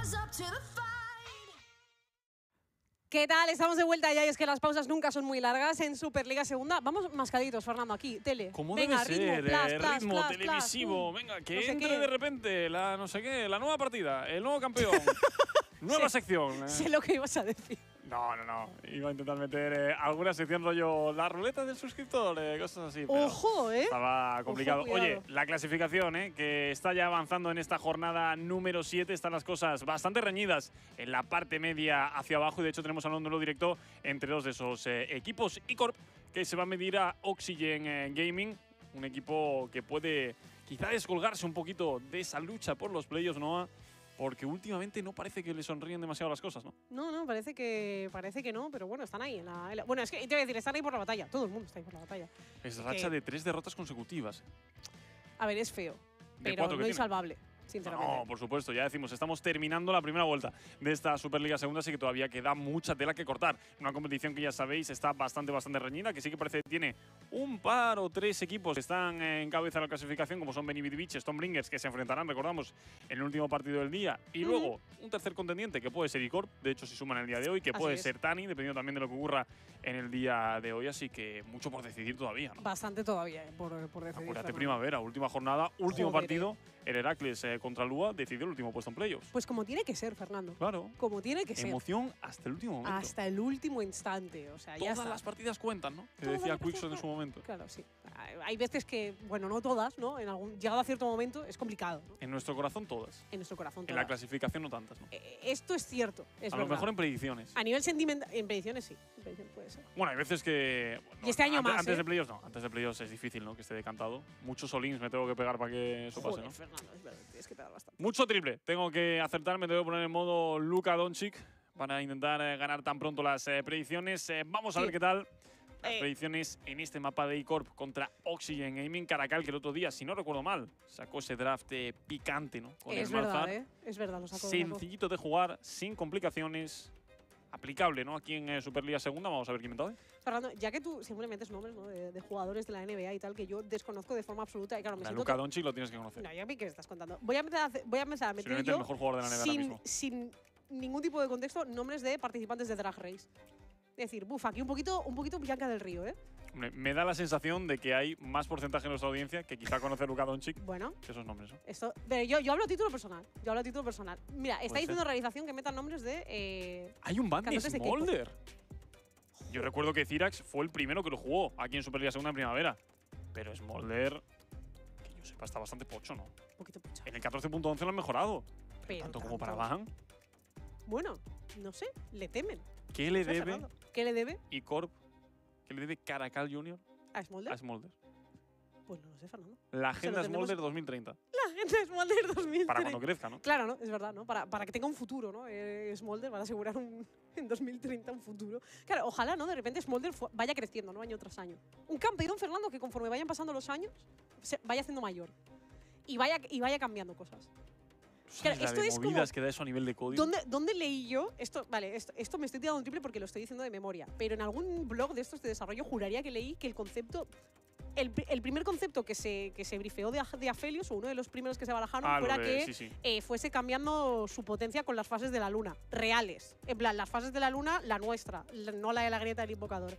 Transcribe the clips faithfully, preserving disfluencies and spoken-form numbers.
¿Qué tal? Estamos de vuelta ya y es que las pausas nunca son muy largas en Superliga Segunda. Vamos mascaditos, Fernando, aquí, tele. Como Venga, debe ritmo, ser, plas, eh, plas, ritmo plas, televisivo. plas, Venga, que no sé entre qué. de repente la no sé qué, la nueva partida, el nuevo campeón. Nueva Sé- sección. eh. Sé lo que ibas a decir. No, no, no. Iba a intentar meter eh, alguna sección rollo la ruleta del suscriptor, eh, cosas así. pero Ojo, ¿eh? Estaba complicado. Ojo, Oye, cuidado. la clasificación, ¿eh? que está ya avanzando en esta jornada número siete. Están las cosas bastante reñidas en la parte media hacia abajo. Y de hecho tenemos a un duelo directo entre dos de esos eh, equipos. iCorp, que se va a medir a Oxygen eh, Gaming. Un equipo que puede quizá descolgarse un poquito de esa lucha por los playoffs, Noah. Porque últimamente no parece que le sonríen demasiado las cosas, ¿no? No, no, parece que, parece que no, pero bueno, están ahí. En la, en la- bueno, es que te voy a decir, están ahí por la batalla. Todo el mundo está ahí por la batalla. Es Que- racha de tres derrotas consecutivas. A ver, es feo, De pero cuatro que no tiene. insalvable, sinceramente. No, por supuesto, ya decimos, estamos terminando la primera vuelta de esta Superliga Segunda, así que todavía queda mucha tela que cortar. Una competición que ya sabéis está bastante, bastante reñida, que sí que parece que tiene un par o tres equipos que están en cabeza de la clasificación, como son Benny Beach, Stormbringers, que se enfrentarán, recordamos, en el último partido del día. Y Ujú. luego un tercer contendiente, que puede ser iCorp, de hecho, si suman el día de hoy, que Así puede es. ser Tani, dependiendo también de lo que ocurra en el día de hoy, así que mucho por decidir todavía, ¿no? Bastante todavía, eh, por, por decidir. Apúrate, Fernando. primavera, última jornada, último Joder, partido. El Heracles eh, contra Lua decidió el último puesto en playoffs. Pues como tiene que ser, Fernando. Claro. Como tiene que ser. Emoción hasta el último momento. Hasta el último instante. O sea, ya Todas está. las partidas cuentan, ¿no? Que Todas decía las partidas Quickson en su momento. Claro, sí. Hay veces que, bueno, no todas, ¿no? En algún, llegado a cierto momento es complicado, ¿no? En nuestro corazón todas. En nuestro corazón. En la todas. clasificación no tantas, ¿no? Eh, Esto es cierto, es a verdad. lo mejor en predicciones. A nivel sentimental, en predicciones sí. En predicciones puede ser. Bueno, hay veces que… bueno, Y este año antes, más, Antes ¿eh? de playoffs no. Antes de playoffs es difícil, ¿no? Que esté decantado. Muchos solins me tengo que pegar para que eso pase, Joder, ¿no? Fernando, es verdad, tienes que pegar bastante. Mucho triple. Tengo que acertar, me tengo que poner en modo Luka Doncic para intentar eh, ganar tan pronto las eh, predicciones. Eh, vamos a Sí. ver qué tal. Las Eh. predicciones en este mapa de iCorp contra Oxygen Gaming. Caracal, que el otro día, si no recuerdo mal, sacó ese draft eh, picante, ¿no? Con Es el verdad, Malzahar. ¿eh? Es verdad, lo sacó. lo sacó. Sencillito de jugar, sin complicaciones. Aplicable, ¿no? Aquí en eh, Superliga Segunda. Vamos a ver quién me toca. Fernando, ya que tú siempre metes nombres, ¿no? de, de jugadores de la N B A y tal que yo desconozco de forma absoluta y claro, me La siento… Luka to- Doncic lo tienes que conocer. No, ya vi que estás contando. Voy a empezar a, hacer- voy a, empezar a meter Posiblemente yo, el mejor jugador de la N B A ahora sin, mismo. sin ningún tipo de contexto, nombres de participantes de Drag Race. Es decir, buf, aquí un poquito, un poquito Bianca del Río, ¿eh? Hombre, me da la sensación de que hay más porcentaje en nuestra audiencia que quizá conoce a Luka Doncic Bueno, que esos nombres, ¿no? esto… Pero yo, yo hablo a título personal. Yo hablo a título personal. Mira, está Puede diciendo ser. realización que metan nombres de… Eh, Hay un ban de Cantantes de K-pop. Smolder. Yo recuerdo que Cyrax fue el primero que lo jugó aquí en Superliga Segunda en primavera. Pero Smolder, que yo sepa, está bastante pocho, ¿no? un poquito pucha. En el catorce punto once lo han mejorado. Pero, Pero tanto como tanto. para ban. Bueno, no sé, le temen. ¿Qué le No sé, debe Fernando. ¿Qué le debe iCorp? ¿Qué le debe Caracal Junior a Smolder? a Smolder? Pues no lo sé, Fernando. La agenda tendremos- Smolder dos mil treinta. La gente de Smolder dos mil treinta. Para cuando crezca, ¿no? Claro, ¿no? Es verdad, ¿no? Para, para que tenga un futuro, ¿no? Eh, Smolder, para asegurar un, en dos mil treinta un futuro. Claro, ojalá, ¿no? De repente Smolder fu- vaya creciendo, ¿no? Año tras año. Un campeón, Fernando, que conforme vayan pasando los años, se vaya haciendo mayor. Y vaya, y vaya cambiando cosas. ¿Sabes la esto de es como- movidas que da eso a nivel de código? ¿Dónde, ¿Dónde leí yo? Esto, vale, esto, esto me estoy tirando un triple porque lo estoy diciendo de memoria. Pero en algún blog de estos de desarrollo juraría que leí que el concepto… El, pri- el primer concepto que se, que se brifeó de, Aj- de Aphelios, o uno de los primeros que se barajaron, Ah, lo fuera de- que sí, sí. eh, fuese cambiando su potencia con las fases de la luna, reales. En plan, las fases de la luna, la nuestra, la- no la de la grieta del invocador.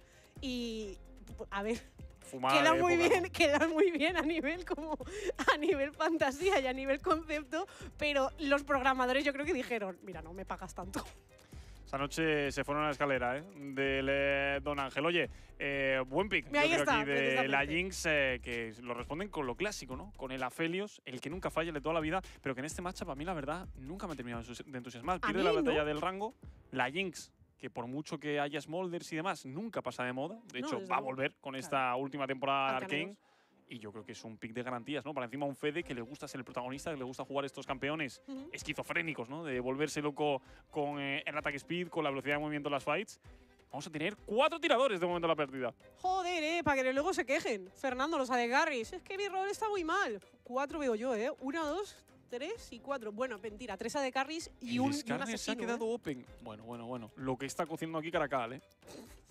Y, a ver, Fumada queda de muy época, bien, ¿no? queda muy bien a nivel como a nivel fantasía y a nivel concepto, pero los programadores yo creo que dijeron, mira, no me pagas tanto. Esa noche se fueron a la escalera, ¿eh? Del eh, Don Ángel. Oye, eh, buen pick, yo Ahí creo está, aquí de la precisamente. Jinx, eh, que lo responden con lo clásico, ¿no? Con el Aphelios, el que nunca falla el de toda la vida, pero que en este matchup a mí la verdad nunca me ha terminado de entus- de entusiasmar. Pierde mí la no. batalla del rango. La Jinx, que por mucho que haya Smolders y demás, nunca pasa de moda. De No, hecho, desde va a luego. volver con Claro. esta última temporada de Arcane. Arcaneos. Y yo creo que es un pick de garantías, ¿no? Para encima un Fede que le gusta ser el protagonista, que le gusta jugar estos campeones Ujú. esquizofrénicos, ¿no? De volverse loco con eh, el ataque speed, con la velocidad de movimiento de las fights. Vamos a tener cuatro tiradores de momento en la partida. Joder, eh, para que luego se quejen. Fernando, los Adegarris. Es que mi rol está muy mal. Cuatro veo yo, ¿eh? Una, dos, tres y cuatro. Bueno, mentira, tres Adegarris y El un, y un Skarner se ha asesino. quedado ¿eh? open. Bueno, bueno, bueno. Lo que está cociendo aquí Caracal, ¿eh?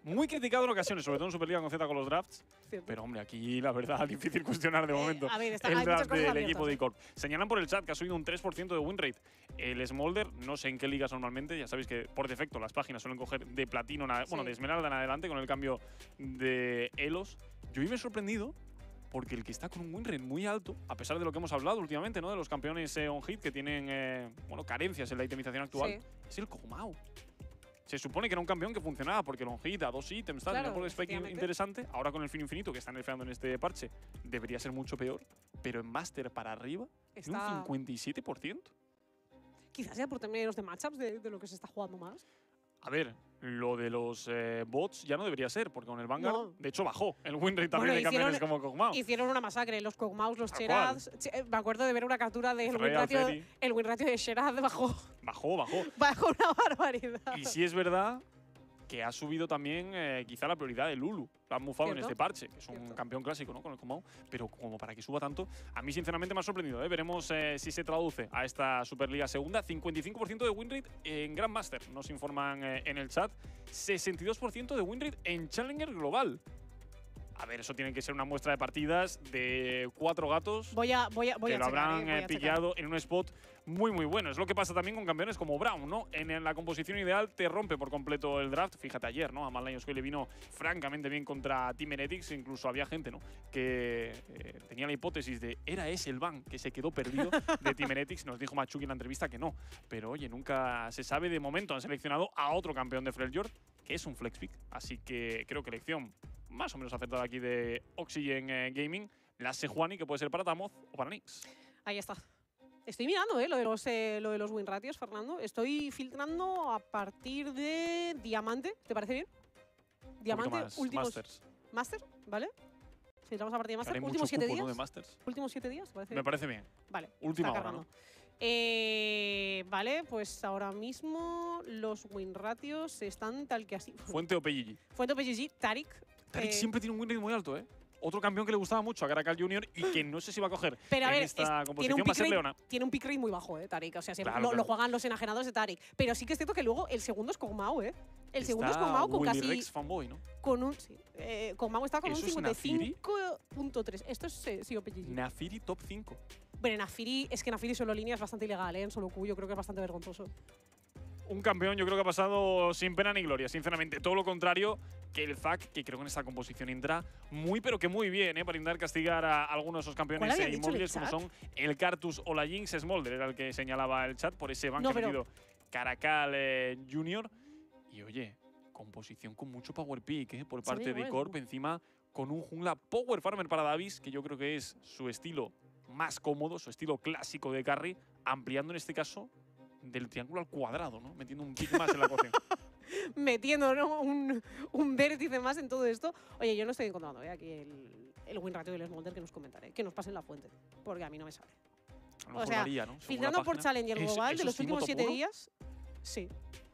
Muy criticado en ocasiones, sobre todo en Superliga con Z con los drafts. Cierto. Pero, hombre, aquí la verdad, difícil cuestionar de Eh, momento a ver, está- el hay muchas draft cosas del abiertas, equipo de ¿eh? iCorp. Señalan por el chat que ha subido un tres por ciento de win rate. El Smolder, no sé en qué ligas normalmente, ya sabéis que por defecto las páginas suelen coger de platino, en a- bueno, Sí. de esmeralda en adelante con el cambio de Elos. Yo hoy me he sorprendido porque el que está con un win rate muy alto, a pesar de lo que hemos hablado últimamente, ¿no? De los campeones eh, on hit que tienen eh, bueno, carencias en la itemización actual, Sí. es el Kog'Maw. Se supone que era un campeón que funcionaba porque el on hit a dos ítems, tal, Claro, tenía un spike efectivamente. interesante. Ahora con el fin infinito que están nerfeando en este parche, debería ser mucho peor. Pero en Master para arriba, tiene un Está- cincuenta y siete por ciento. Quizás sea por términos de matchups de, de lo que se está jugando más. A ver, lo de los eh, bots ya no debería ser, porque con el Vanguard, No. de hecho, bajó el win rate también Bueno, de campeones hicieron- como Kog'Maw. Hicieron una masacre, los Kog'Maws, los Tal Sherads. Che- eh, Me acuerdo de ver una captura del win Real ratio, Ferry. el win ratio de Sherad bajó, Bajó, bajó. bajó una barbaridad. Y sí es verdad que ha subido también eh, quizá la prioridad de Lulu. Lo han bufado en Cierto. este parche, que es un Cierto. campeón clásico, ¿no? Con el Kog'Maw. Pero como para que suba tanto, a mí sinceramente me ha sorprendido. ¿eh? Veremos eh, si se traduce a esta Superliga Segunda. cincuenta y cinco por ciento de win rate en Grandmaster, nos informan eh, en el chat. sesenta y dos por ciento de win rate en Challenger Global. A ver, eso tiene que ser una muestra de partidas de cuatro gatos Voy a, voy a, voy que a lo checar, habrán eh, voy eh, a checar. pillado en un spot muy, muy bueno. Es lo que pasa también con campeones como Brown, ¿no? En, en la composición ideal te rompe por completo el draft. Fíjate ayer, ¿no? A Mad Lions que le vino francamente bien contra Team Heretics. Incluso había gente, ¿no? Que eh, tenía la hipótesis de era ese el ban que se quedó perdido de Team Heretics. Nos dijo Machuki en la entrevista que no. Pero oye, nunca se sabe. De momento han seleccionado a otro campeón de Freljord, que es un flex pick. Así que creo que elección más o menos acertada aquí de Oxygen eh, Gaming. La Sejuani, que puede ser para Tamoz o para Nix. Ahí está. Estoy mirando eh, lo, de los, eh, lo de los win ratios, Fernando. Estoy filtrando a partir de Diamante. ¿Te parece bien? Diamante, Un poquito más, últimos. Masters. Master, ¿vale? Filtramos a partir de Master. Haré mucho Últimos siete cupo, días. ¿no? de Masters. Últimos siete días, ¿te parece Me bien? parece bien. Vale. Última está hora, cargando. Eh, vale, pues ahora mismo los win ratios están tal que así. Fuente o P G G. Fuente P G G, Tarik. Tarik eh, siempre tiene un win rate muy alto, ¿eh? Otro campeón que le gustaba mucho a Caracal Junior y que no sé si va a coger Pero a en ver, esta es- tiene, composición un va a pick ser rate, Leona. tiene un pick rate muy bajo, eh, Tarik. O sea, siempre Claro, lo, lo claro. juegan los enajenados de Tarik. Pero sí que es cierto que luego el segundo es Kog'Maw, ¿eh? El segundo es Está Kog'Maw con Willy casi. Rex fanboy, ¿no? Con un. Sí, eh, Kog'Maw está con un ¿Eso es cincuenta y cinco punto tres. Esto es eh, sí, O P G G. Nafiri top cinco. Pero Nafiri, es que Nafiri solo línea es bastante ilegal, ¿eh? En solo Q, yo creo que es bastante vergonzoso. Un campeón yo creo que ha pasado sin pena ni gloria, sinceramente. Todo lo contrario que el Zac, que creo que en esta composición entra muy pero que muy bien, ¿eh? Para intentar castigar a algunos de esos campeones ¿Cuál había eh, dicho en el inmóviles como chat? son el Cartus o la Jinx Smolder, era el que señalaba el chat por ese ban No, que ha pero- metido Caracal eh, Junior. Y oye, composición con mucho power pick, ¿eh? Por Sí, parte de bueno. Corp, encima con un jungla power farmer para Davis, que yo creo que es su estilo más cómodo, su estilo clásico de carry, ampliando en este caso del triángulo al cuadrado, ¿no? Metiendo un pick más en la ecuación. Metiendo, ¿no? Un, un vértice más en todo esto. Oye, yo no estoy encontrando ¿eh? aquí el, el win ratio del Smolder que nos comentaré. Que nos pasen la fuente, porque a mí no me sale. A lo mejor sea, lo haría, ¿no? Según la Filtrando por página. Challenger ¿Es- Global eso de los es Timo últimos top siete uno? días, sí.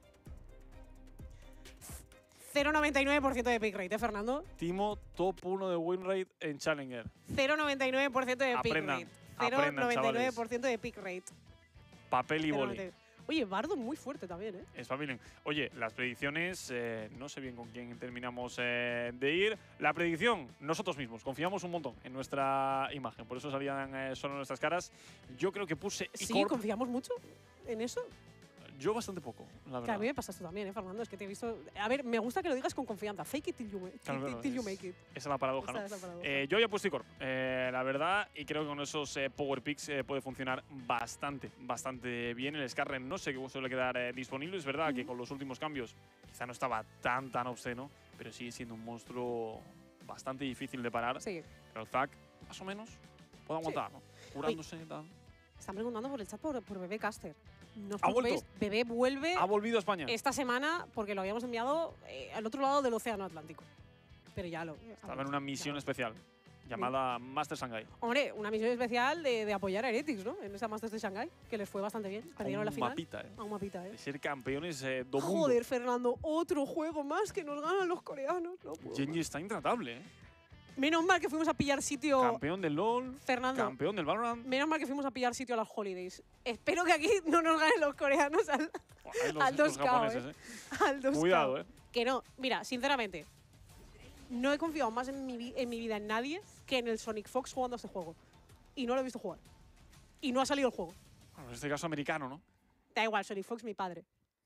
cero coma noventa y nueve por ciento de pick rate, ¿eh, Fernando? Timo top uno de win rate en Challenger. cero coma noventa y nueve por ciento de pick Aprendan, rate. cero coma aprendan, noventa y nueve por ciento de pick rate. Papel y cero coma boli. noventa y nueve. Oye, Bardo muy fuerte también, ¿eh? Espabilen. Oye, las predicciones, eh, no sé bien con quién terminamos eh, de ir. La predicción, nosotros mismos, confiamos un montón en nuestra imagen, por eso salían eh, solo nuestras caras. Yo creo que puse Sí, iCorp. confiamos mucho en eso. Yo bastante poco, la Que a verdad. mí me pasa esto también, ¿eh, Fernando? Es que te he visto… A ver, me gusta que lo digas con confianza. Fake it till you, ma- Claro, till- claro, till you es- make it. Esa es la paradoja, ¿no? Esa es la paradoja. Eh, yo ya he puesto iCorp, eh, la verdad, y creo que con esos eh, Power Picks eh, puede funcionar bastante, bastante bien. El Scarren no sé qué suele quedar eh, disponible. Es verdad que con los últimos cambios quizá no estaba tan, tan obsceno, pero sigue siendo un monstruo bastante difícil de parar. Sí. Pero el Zac, más o menos, puede aguantar, ¿no? Curándose y tal. Están preguntando por el chat por, por Bebé Caster. No os ¿Ha vuelto? preocupéis, Bebé vuelve Ha volvido a España. esta semana porque lo habíamos enviado eh, al otro lado del Océano Atlántico. Pero ya lo… Estaba en una misión ya. especial llamada Master Shanghai. Hombre, una misión especial de, de apoyar a Heretics, ¿no? En esa Masters de Shanghai, que les fue bastante bien. A Perdieron un la final. mapita, ¿eh? A un mapita, ¿eh? De ser campeones eh, do mundo. Joder, Fernando, otro juego más que nos ganan los coreanos. No puedo Genji más. está intratable, ¿eh? Menos mal que fuimos a pillar sitio… Campeón del LoL, Fernando, campeón del Valorant. menos mal que fuimos a pillar sitio a las Holidays. Espero que aquí no nos ganen los coreanos al, Buah, los, al los dos K, japoneses, eh. eh. al dos K. Cuidado, eh. Que no, mira, sinceramente, no he confiado más en mi, vi- en mi vida en nadie que en el Sonic Fox jugando a este juego. Y no lo he visto jugar. Y no ha salido el juego. Bueno, en este caso americano, ¿no? Da igual, Sonic Fox, mi padre.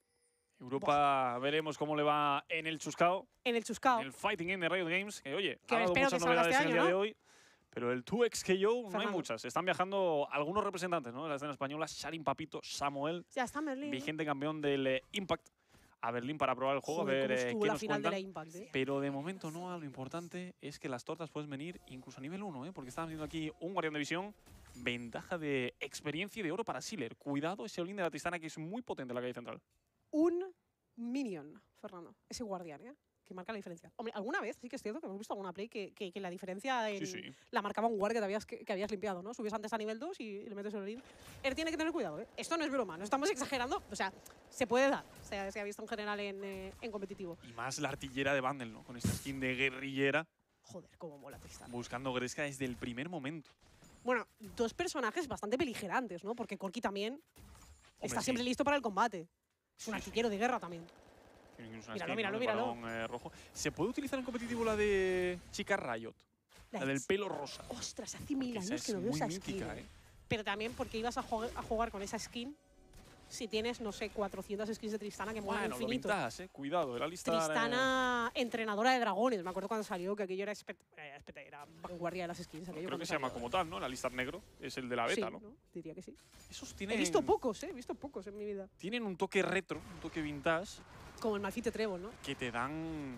Europa veremos cómo le va en el chuscao, En el Chuscao. en el Fighting Game de Riot Games, que oye, Que ha dado espero muchas que salga novedades este en el año, día de ¿no? hoy, pero el dos X K O no hay Fernando. muchas. Están viajando algunos representantes, ¿no? De la escena española, Sharin Papito, Samuel, Ya está Merlin. vigente campeón del eh, Impact, a Berlín para probar el juego, Joder, a ver cómo eh, estuvo qué la nos final de cuentan. la Impact, eh. Pero de momento no, lo importante es que las tortas pueden venir incluso a nivel uno, ¿eh? Porque estamos viendo aquí un Guardián de Visión, ventaja de experiencia y de oro para Sealer. Cuidado ese Olin de la Tristana que es muy potente en la calle central. Un minion, Fernando. Ese guardián, ¿eh? Que marca la diferencia. Hombre, alguna vez sí que es cierto que hemos visto alguna play que, que, que la diferencia en, Sí, sí. la marcaba un guard que, te habías, que, que habías limpiado, ¿no? Subes antes a nivel dos y le metes el lead. Él tiene que tener cuidado, ¿eh? Esto no es broma, no estamos exagerando. O sea, se puede dar. O sea, se ha visto en general en, eh, en competitivo. Y más la artillera de Bundle, ¿no? Con esta skin de guerrillera, Joder, cómo mola Tristana. buscando Gresca desde el primer momento. Bueno, dos personajes bastante beligerantes, ¿no? Porque Corki también Hombre, está sí. siempre listo para el combate. Es un Sí, artillero de guerra también. Tiene incluso una Míralo, skin, míralo, ¿no? de míralo. balón, eh, rojo. ¿Se puede utilizar en competitivo la de Chica Riot? La, del pelo rosa. Ostras, hace mil Que esa años es que no veo muy esa mítica, skin. ¿eh? Pero también porque ibas a, jugar- a jugar con esa skin si tienes, no sé, cuatrocientas skins de Tristana que molan Bueno, lo infinito. vintage, ¿eh? Cuidado, era lista. Tristana, entrenadora de dragones. Me acuerdo cuando salió que aquello era, espect- eh, espect- era vanguardia de las skins. Aquello Creo cuando que se llama salió. como tal, ¿no? La lista negro es el de la beta, Sí, ¿no? Diría que sí. Esos tienen, He visto pocos, ¿eh? He visto pocos en mi vida. tienen un toque retro, un toque vintage, Como el Malfite Trébol, ¿no? que te dan,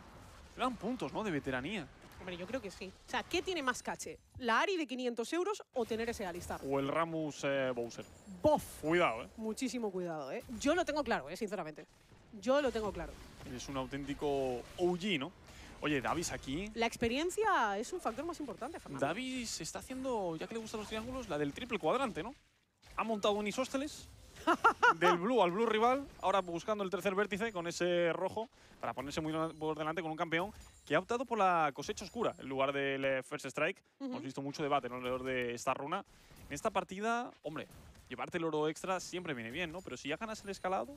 te dan puntos, ¿no? De veteranía. Hombre, yo creo que sí. O sea, ¿qué tiene más caché? ¿La Ari de quinientos euros o tener ese Alistar? O el Ramus eh, Bowser. ¡Bof! Cuidado, ¿eh? Muchísimo cuidado, ¿eh? Yo lo tengo claro, ¿eh? Sinceramente. Yo lo tengo claro. Es un auténtico O G, ¿no? Oye, Davis aquí. La experiencia es un factor más importante, Fernando. Davis está haciendo, ya que le gustan los triángulos, la del triple cuadrante, ¿no? Ha montado un isósteles del blue al blue rival, ahora buscando el tercer vértice con ese rojo para ponerse muy por delante con un campeón que ha optado por la cosecha oscura en lugar del eh, first strike. Ujú. Hemos visto mucho debate, ¿no? Alrededor de esta runa. En esta partida, hombre, llevarte el oro extra siempre viene bien, ¿no? Pero si ya ganas el escalado,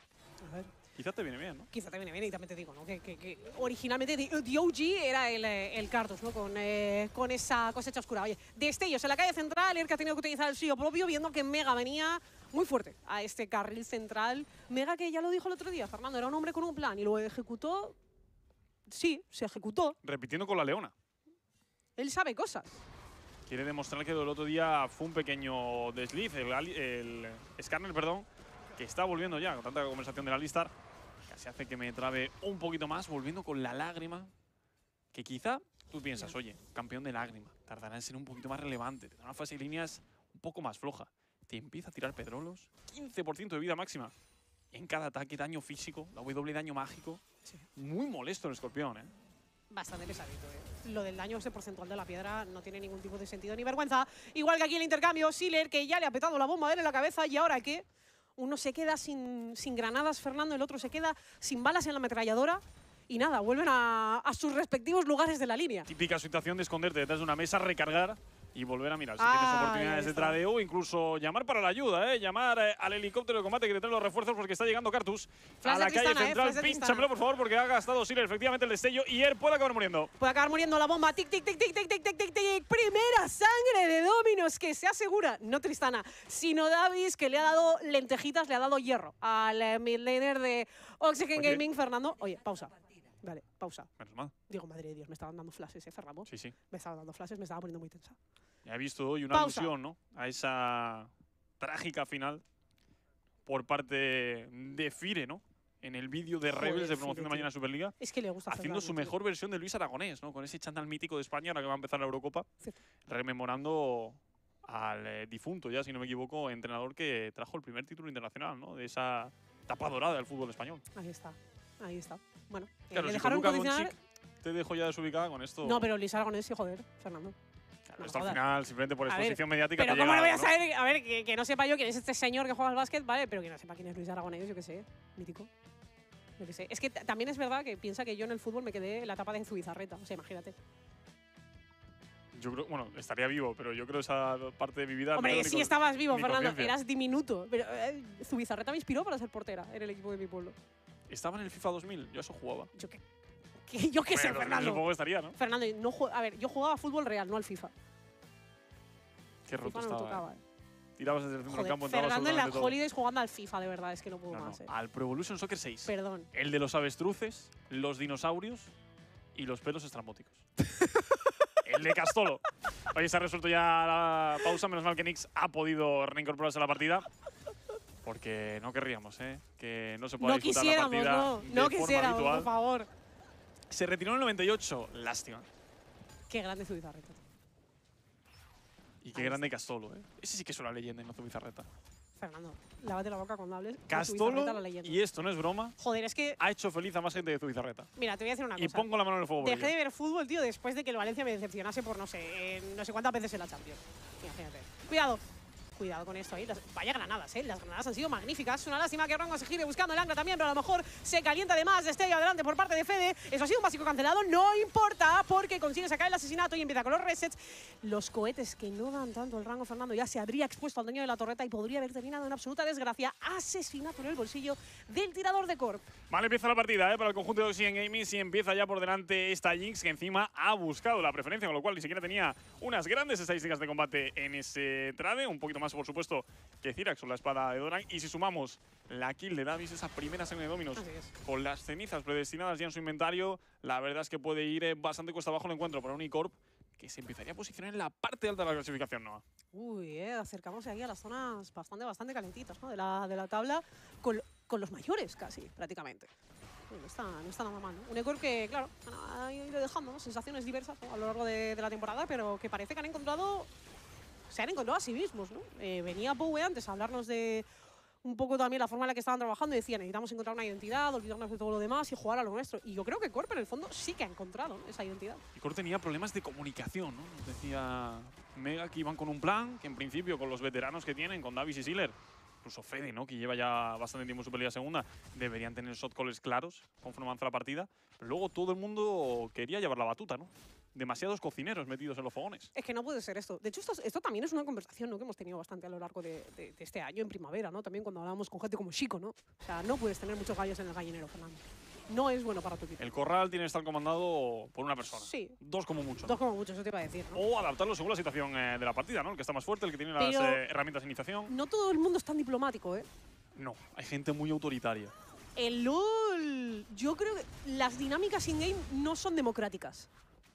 A ver. quizá te viene bien, ¿no? Quizá te viene bien y también te digo, ¿no? Que, que- que originalmente The, The O G era el, eh, el Cartus, ¿no? Con, eh, con esa cosecha oscura. Oye, destellos en la calle central, el que ha tenido que utilizar el suyo propio, viendo que Mega venía muy fuerte a este carril central. Mega, que ya lo dijo el otro día, Fernando, era un hombre con un plan y lo ejecutó. Sí, se ejecutó. Repitiendo con la leona. Él sabe cosas. Quiere demostrar que el otro día fue un pequeño desliz, el, ali- el Skarner, perdón, que está volviendo ya con tanta conversación del Alistar. Casi hace que me trabe un poquito más, volviendo con la lágrima. Que quizá tú piensas, oye, campeón de lágrima, tardará en ser un poquito más relevante, tendrá una fase de líneas un poco más floja. Te empieza a tirar pedrolos, quince por ciento de vida máxima en cada ataque, daño físico, la W daño mágico. Sí. Muy molesto el escorpión, ¿eh? Bastante pesadito, ¿eh? Lo del daño ese porcentual de la piedra no tiene ningún tipo de sentido ni vergüenza. Igual que aquí el intercambio, Sealer, que ya le ha petado la bomba a él en la cabeza, y ahora que uno se queda sin, sin granadas, Fernando, el otro se queda sin balas en la ametralladora. Y nada, vuelven a, a sus respectivos lugares de la línea. Típica situación de esconderte detrás de una mesa, recargar y volver a mirar. Si Ah, tienes ya oportunidades de está. tradeo o incluso llamar para la ayuda, ¿eh? Llamar eh, al helicóptero de combate que te trae los refuerzos porque está llegando Cartus Flash a de la calle Tristana, ¿eh? central. Flash de Tristana. Pínchamelo, por favor, porque ha gastado Sealer efectivamente el destello y él puede acabar muriendo. Puede acabar muriendo la bomba. Tic, tic, tic, tic, tic, tic, tic, tic, tic. Primera sangre de Dominos que se asegura, no Tristana, sino Davis, que le ha dado lentejitas, le ha dado hierro al eh, midlaner de Oxygen Oye. Gaming, Fernando. Oye, pausa. Vale, pausa. Menos mal. Digo, madre de Dios, me estaban dando flashes, ¿eh, Fernando? Sí, sí. Me estaban dando flashes, me estaba poniendo muy tensa. Ya he visto hoy una Pausa. alusión, ¿no? A esa trágica final por parte de Fire, ¿no? En el vídeo de Joder, Rebels de Fire, promoción de tío. Mañana Superliga. Es que le gusta hacer Haciendo daño, su tío. mejor versión de Luis Aragonés, ¿no? Con ese chándal mítico de España, ahora que va a empezar la Eurocopa. Cierto. Rememorando al eh, difunto, ya si no me equivoco, entrenador que trajo el primer título internacional, ¿no? De esa etapa dorada del fútbol español. Ahí está, ahí está. Bueno, eh, Claro, le si dejaron con Luka condicionar… Doncic te dejo ya desubicada con esto. No, pero Luis Aragonés sí, joder, Fernando. Claro, no esto al jodas. final, simplemente por A ver, exposición mediática. Pero te ¿cómo llega le voy a algo, ¿no? saber? A ver, que, que no sepa yo quién es este señor que juega al básquet, ¿vale? Pero que no sepa quién es Luis Aragonés, yo qué sé, mítico. Yo qué sé. Es que t- también es verdad que piensa que yo en el fútbol me quedé en la etapa de Zubizarreta, o sea, imagínate. Yo creo, bueno, estaría vivo, pero yo creo esa parte de mi vida… Hombre, no sí tengo ni estabas vivo, ni Fernando. conciencia. Eras diminuto. Pero eh, Zubizarreta me inspiró para ser portera en el equipo de mi pueblo. Estaba en el FIFA dos mil, yo eso jugaba. Yo qué, qué- yo qué sé, Bueno, Fernando. Supongo que estaría, ¿no? Fernando, no jue- a ver, yo jugaba a fútbol real, no al FIFA. Qué roto FIFA no me estaba. tocaba. ¿eh? eh. Tirabas desde el centro del Joder, campo, entraba Fernando en las absolutamente todo. Holidays jugando al FIFA, de verdad, es que no puedo No, no, más. Eh. al Pro Evolution Soccer seis. Perdón. El de los avestruces, los dinosaurios y los pelos estrambóticos. El de Castolo. Oye, se ha resuelto ya la pausa. Menos mal que Nix ha podido reincorporarse a la partida. Porque no querríamos, ¿eh? Que no se pueda No disfrutar la quisiéramos, partida no. de No forma quisiéramos, habitual. por favor. Se retiró en el noventa y ocho. Lástima. Qué grande Zubizarreta. Y qué Ahí grande Castolo, ¿eh? Ese sí que es una leyenda en la Zubizarreta. Fernando, lávate la boca cuando hables. de Castolo, Zubizarreta, la leyenda. y esto no es broma, Joder, es que, ha hecho feliz a más gente de Zubizarreta. mira, te voy a decir una Y cosa. pongo la mano en el fuego por Dejé ello. de ver fútbol, tío, después de que el Valencia me decepcionase por no sé, eh, no sé cuántas veces en la Champions. Imagínate. Cuidado. Cuidado con esto ahí. Las, vaya granadas, ¿eh? Las granadas han sido magníficas. Es una lástima que Rongo se gire buscando el ancla también, pero a lo mejor se calienta de más. Destello adelante por parte de Fede. Eso ha sido un básico cancelado. No importa, porque consigue sacar el asesinato y empieza con los resets. Los cohetes que no dan tanto el rango, Fernando, ya se habría expuesto al dueño de la torreta y podría haber terminado en absoluta desgracia. Asesinato en el bolsillo del tirador de Corp. Vale, empieza la partida ¿eh? para el conjunto de Oxygen Gaming. Si empieza ya por delante esta Jinx, que encima ha buscado la preferencia, con lo cual ni siquiera tenía unas grandes estadísticas de combate en ese trade. Un poquito más, por supuesto, que Cyrax con la espada de Doran. Y si sumamos la kill de Davis, esa primera sangre de Dominos, Así es. con las cenizas predestinadas ya en su inventario, la verdad es que puede ir eh, bastante cuesta abajo el encuentro para Unicorp, que se empezaría a posicionar en la parte alta de la clasificación, Noah. Uy, eh, acercamos aquí a las zonas bastante, bastante calentitas, ¿no? De la, de la tabla, con, con los mayores casi, prácticamente. Uy, no, está, no está nada mal, ¿no? Un Ecor que, claro, ha ido dejando, ¿no? Sensaciones diversas, ¿no? A lo largo de, de la temporada, pero que parece que han encontrado, se han encontrado a sí mismos, ¿no? Eh, venía Powe antes a hablarnos de un poco también la forma en la que estaban trabajando y decía, necesitamos encontrar una identidad, olvidarnos de todo lo demás y jugar a lo nuestro. Y yo creo que Corp en el fondo sí que ha encontrado, ¿no? Esa identidad. Y Corp tenía problemas de comunicación, ¿no? Nos decía Mega que iban con un plan, que en principio con los veteranos que tienen, con Davis y Sealer, incluso Fede, ¿no? Que lleva ya bastante tiempo en Superliga Segunda, deberían tener shot callers claros conforme avanza la partida. Pero luego todo el mundo quería llevar la batuta, ¿no? Demasiados cocineros metidos en los fogones. Es que no puede ser esto. De hecho, esto, esto también es una conversación, ¿no? Que hemos tenido bastante a lo largo de, de- de este año, en primavera, ¿no? También cuando hablábamos con gente como Chico, ¿no? O sea, no puedes tener muchos gallos en el gallinero, Fernando. No es bueno para tu equipo. El corral tiene que estar comandado por una persona. Sí. Dos como mucho. Dos como mucho, eso te iba a decir, ¿no? O adaptarlo según la situación eh, de la partida, ¿no? El que está más fuerte, el que tiene las Pero- eh, herramientas de iniciación. No todo el mundo es tan diplomático, ¿eh? No, hay gente muy autoritaria. El LoL, yo creo que las dinámicas in-game no son democráticas.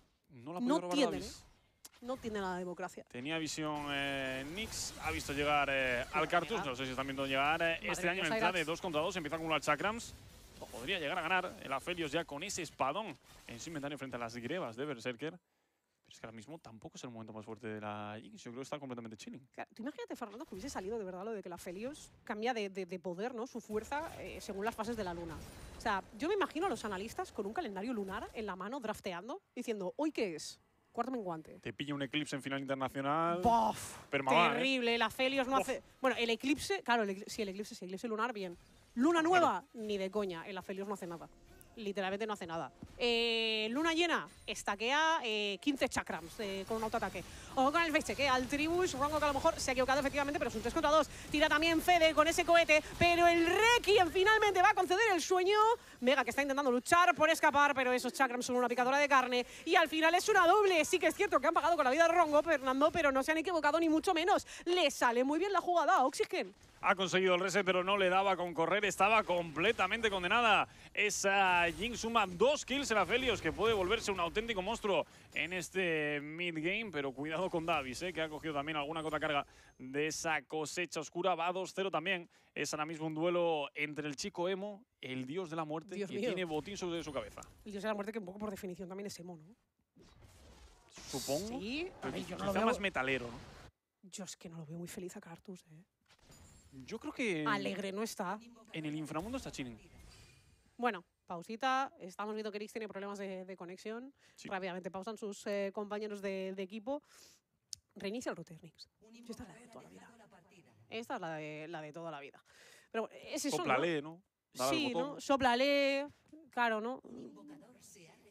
No la No puede robar tienen, Davis. No tiene la democracia. Tenía visión eh, Nix, ha visto llegar eh, al Cartus, llegar. no sé si están viendo llegar eh, este Madre año en mía, el trade de Cyrax. dos contra dos, empieza a acumular chakrams. Podría llegar a ganar el Aphelios ya con ese espadón en su inventario frente a las grebas de Berserker. Pero es que ahora mismo tampoco es el momento más fuerte de la Jinx, yo creo que está completamente chilling. Claro, tú imagínate, Fernando, que hubiese salido de verdad lo de que la Felios cambia de, de- de poder, ¿no? Su fuerza eh, según las fases de la luna. O sea, yo me imagino a los analistas con un calendario lunar en la mano, drafteando, diciendo, ¿hoy qué es? Cuarto menguante. Te pilla un eclipse en final internacional. ¡Bof! Permaban, ¿eh? Terrible, la Felios no Uf. hace… Bueno, el eclipse, claro, el eclipse, sí, el eclipse, sí, el eclipse lunar, bien. Luna nueva, ni de coña, el Aphelios no hace nada. Literalmente no hace nada. Eh, luna llena, estaquea eh, quince chakrams eh, con un autoataque. Ojo con el face check, eh, al Tribus, Rongo que a lo mejor se ha equivocado efectivamente, pero es un tres contra dos. Tira también Fede con ese cohete, pero el Requiem finalmente va a conceder el sueño. Mega que está intentando luchar por escapar, pero esos chakrams son una picadora de carne. Y al final es una doble. Sí que es cierto que han pagado con la vida de Rongo, Fernando, pero no se han equivocado ni mucho menos. Le sale muy bien la jugada a Oxygen. Ha conseguido el reset, pero no le daba con correr. Estaba completamente condenada. Esa Jinx suma dos kills en Aphelios, que puede volverse un auténtico monstruo en este mid-game. Pero cuidado con Davis, ¿eh? Que ha cogido también alguna cota carga de esa cosecha oscura. Va dos cero también. Es ahora mismo un duelo entre el chico emo, el dios de la muerte, Dios que mío. tiene botín sobre su cabeza. El dios de la muerte que un poco por definición también es emo, ¿no? Supongo. Sí, a Pero ver, yo no quizá lo veo… más metalero, ¿no? Yo es que no lo veo muy feliz a Cartus, ¿eh? Yo creo que Alegre no está. en el inframundo está chilling. Bueno, pausita. Estamos viendo que Rix tiene problemas de, de conexión. Sí. Rápidamente pausan sus eh, compañeros de, de equipo. Reinicia el router, Nix. Esta es la de toda la vida. Esta es la de, la de toda la vida. Pero bueno, es eso, ¿no? Cóplale, ¿no? Dale al Sí, botón. ¿no? Sóplale. Claro, ¿no?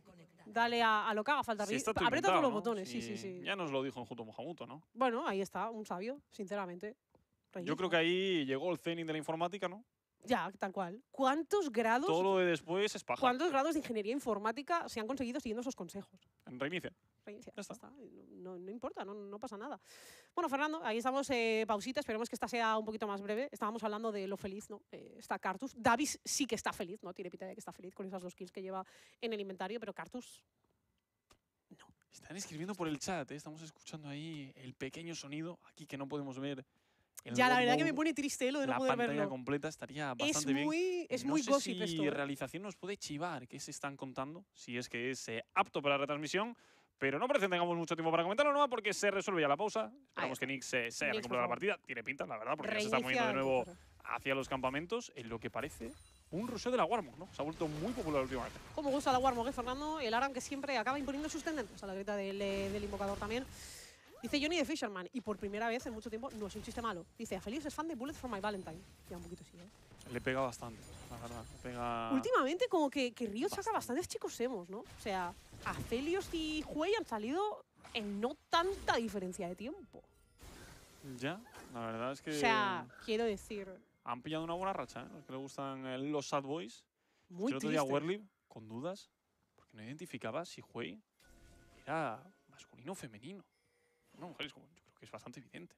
dale a, a lo que haga falta. Sí, está todo Aprieta todos los inventado, ¿no? botones, sí, sí, sí. Ya nos lo dijo en Juto Mojamuto, ¿no? Bueno, ahí está, un sabio, sinceramente. Yo creo que ahí llegó el cenit de la informática, ¿no? Ya, tal cual. ¿Cuántos grados, Todo lo de después es paja. ¿cuántos grados de ingeniería informática se han conseguido siguiendo esos consejos? Reinicia. Reinicia, Ya está. está. No, no importa, no, no pasa nada. Bueno, Fernando, ahí estamos, eh, pausita, esperemos que esta sea un poquito más breve. Estábamos hablando de lo feliz, ¿no? Eh, está Cartus. Davis sí que está feliz, ¿no? Tiene pinta de que está feliz con esas dos kills que lleva en el inventario, pero Cartus, no. Están escribiendo por el chat, ¿eh? Estamos escuchando ahí el pequeño sonido, aquí que no podemos ver. El Ya, la God verdad que Mode, me pone triste lo de no la poder pantalla verlo. completa estaría Es bastante bien. muy, es no muy sé gossip si esto. ¿eh? realización nos puede chivar qué se están contando, si es que es eh, apto para la retransmisión, pero no parece que tengamos mucho tiempo para comentarlo, ¿no? Porque se resuelve ya la pausa. Esperamos que Nick se, se haya Nix, recuperado la por partida. Tiene pinta, la verdad, porque ya se está Reinicia moviendo de el nuevo proceso. hacia los campamentos, en lo que parece un rusheo de la Warmog, ¿no? Se ha vuelto muy popular últimamente. Como gusta la Warmog, ¿eh, Fernando? El Aram que siempre acaba imponiendo sus tendencias a la grita del, eh, del invocador también. Dice Johnny de Fisherman, y por primera vez en mucho tiempo no es un chiste malo. Dice, a Feliz es fan de Bullet for My Valentine. Ya un poquito sí, ¿eh? Le pega bastante, la verdad. Le pega... Últimamente como que, que Riot saca Bastante. bastantes chicos emos, ¿no? O sea, Aphelios y Huey han salido en no tanta diferencia de tiempo. Ya, la verdad es que O sea, quiero decir, han pillado una buena racha, ¿eh? Los que le gustan eh, los sad boys. muy El otro día triste. Werlib, con dudas, porque no identificaba si Huey era masculino o femenino. No, mujeres, como yo creo que es bastante evidente.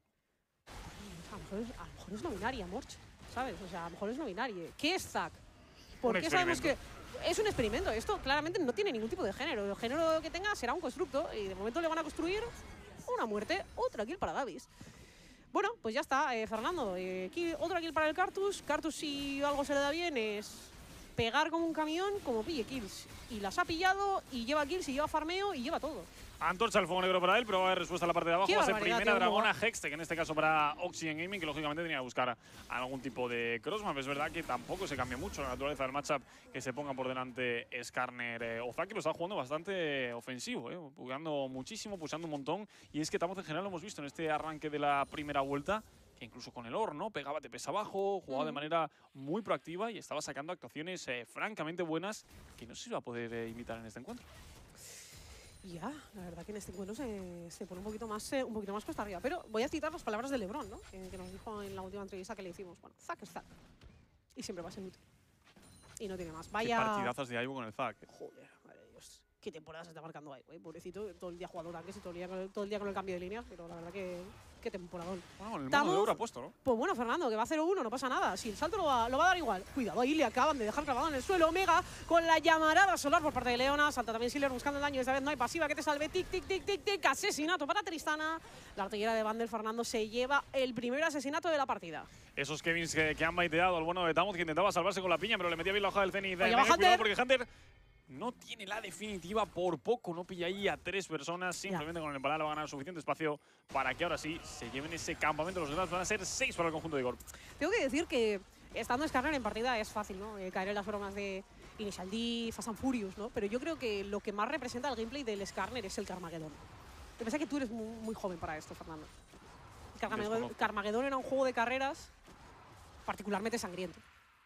A lo mejor es, a lo mejor es no binaria, Morch, ¿sabes? O sea, a lo mejor es no binaria. ¿Qué es Zack? ¿Por Un qué sabemos que experimento. es un experimento? Esto claramente no tiene ningún tipo de género. El género que tenga será un constructo y de momento le van a construir una muerte, otra kill para Davis. Bueno, pues ya está, eh, Fernando. Eh, kill- otra kill para el Cartus. Cartus, si algo se le da bien, es pegar como un camión, como pille kills. Y las ha pillado, y lleva kills, y lleva farmeo, y lleva todo. Antorcha el fuego negro para él, pero va a haber respuesta a la parte de abajo. Qué Va a ser barbaridad, primera tío, cómo dragona Hextech, en este caso para Oxygen Gaming, que lógicamente tenía que buscar algún tipo de crossmap. Es verdad que tampoco se cambia mucho la naturaleza del matchup, que se ponga por delante Skarner eh, o Zack, que lo está jugando bastante ofensivo, eh, jugando muchísimo, pulsando un montón. Y es que Tamoz en general lo hemos visto en este arranque de la primera vuelta, que incluso con el Or, ¿no? Pegaba T Ps abajo, jugaba de Mm. manera muy proactiva y estaba sacando actuaciones eh, francamente buenas que no se iba a poder eh, imitar en este encuentro. Y ya, la verdad que en este encuentro se, se pone un poquito más eh, un poquito más cuesta arriba. Pero voy a citar las palabras de LeBron, ¿no? Que, que nos dijo en la última entrevista que le hicimos. Bueno, Zack es Zack. Y siempre va a ser útil. Y no tiene más. Qué Vaya. partidazas de Aibo con el Zack. eh. Joder, madre de Dios. Qué temporada se está marcando ahí, güey. Pobrecito, todo el día jugando tanques y todo el día, con el, todo el día con el cambio de líneas. Pero la verdad que. Qué temporadón. Bueno, el mono Tamoz- de oro ha puesto, ¿no? Pues bueno, Fernando, que va a cero uno, no pasa nada. Si el salto lo va, lo va a dar igual. Cuidado, ahí le acaban de dejar clavado en el suelo. Omega con la llamarada solar por parte de Leona. Salta también Sealer buscando el daño. Esta vez no hay pasiva que te salve. Tic, tic, tic, tic, tic. Asesinato para Tristana. La artillera de Vandel, Fernando, se lleva el primer asesinato de la partida. Esos Kevins que, que han baiteado al bueno de Tamoz, que intentaba salvarse con la piña, pero le metía bien la hoja del Zenith. Oye, Eh, va cuidado Hunter. porque Hunter no tiene la definitiva, por poco no pilla ahí a tres personas. Simplemente con el balón va a ganar suficiente espacio para que ahora sí se lleven ese campamento. Los demás van a ser seis para el conjunto de Igor. Tengo que decir que estando Skarner en partida es fácil, ¿no? Eh, caer en las bromas de Initial D, Fast and Furious, ¿no? Pero yo creo que lo que más representa el gameplay del Skarner es el Carmageddon. Te pensé que tú eres muy, muy joven para esto, Fernando. El Carmageddon, Desconozco. Carmageddon era un juego de carreras particularmente sangriento.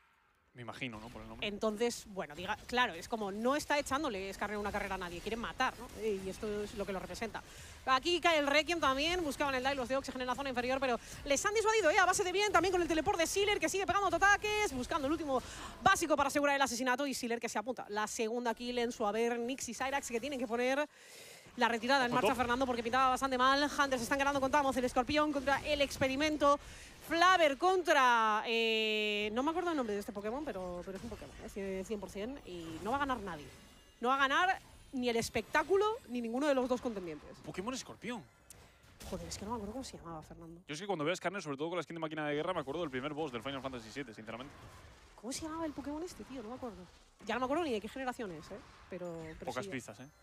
Me imagino, ¿no? Por el nombre. Entonces, bueno, diga, claro, es como no está echándole Skarner una carrera a nadie, quieren matar, ¿no? Y esto es lo que lo representa. Aquí cae el Requiem también, buscaban el dive los de Oxygen en la zona inferior, pero les han disuadido, ¿eh? A base de bien, también con el teleport de Sealer, que sigue pegando ataques, buscando el último básico para asegurar el asesinato, y Sealer que se apunta. La segunda kill en su haber, Nix y Cyrax, que tienen que poner la retirada en Ojo, marcha, top. Fernando, porque pintaba bastante mal. Hunters están ganando con Tamoz, el escorpión contra el experimento. Flaver contra... eh, no me acuerdo el nombre de este Pokémon, pero, pero es un Pokémon, ¿eh? cien por cien. Y no va a ganar nadie. No va a ganar ni el espectáculo ni ninguno de los dos contendientes. Pokémon Escorpión. Joder, es que no me acuerdo cómo se llamaba, Fernando. Yo es que cuando veo a Skarner, sobre todo con la skin de máquina de guerra, me acuerdo del primer boss del Final Fantasy siete, sinceramente. ¿Cómo se llamaba el Pokémon este, tío? No me acuerdo. Ya no me acuerdo ni de qué generación es, ¿eh? Pero, pero Pocas sí, pistas, ¿eh?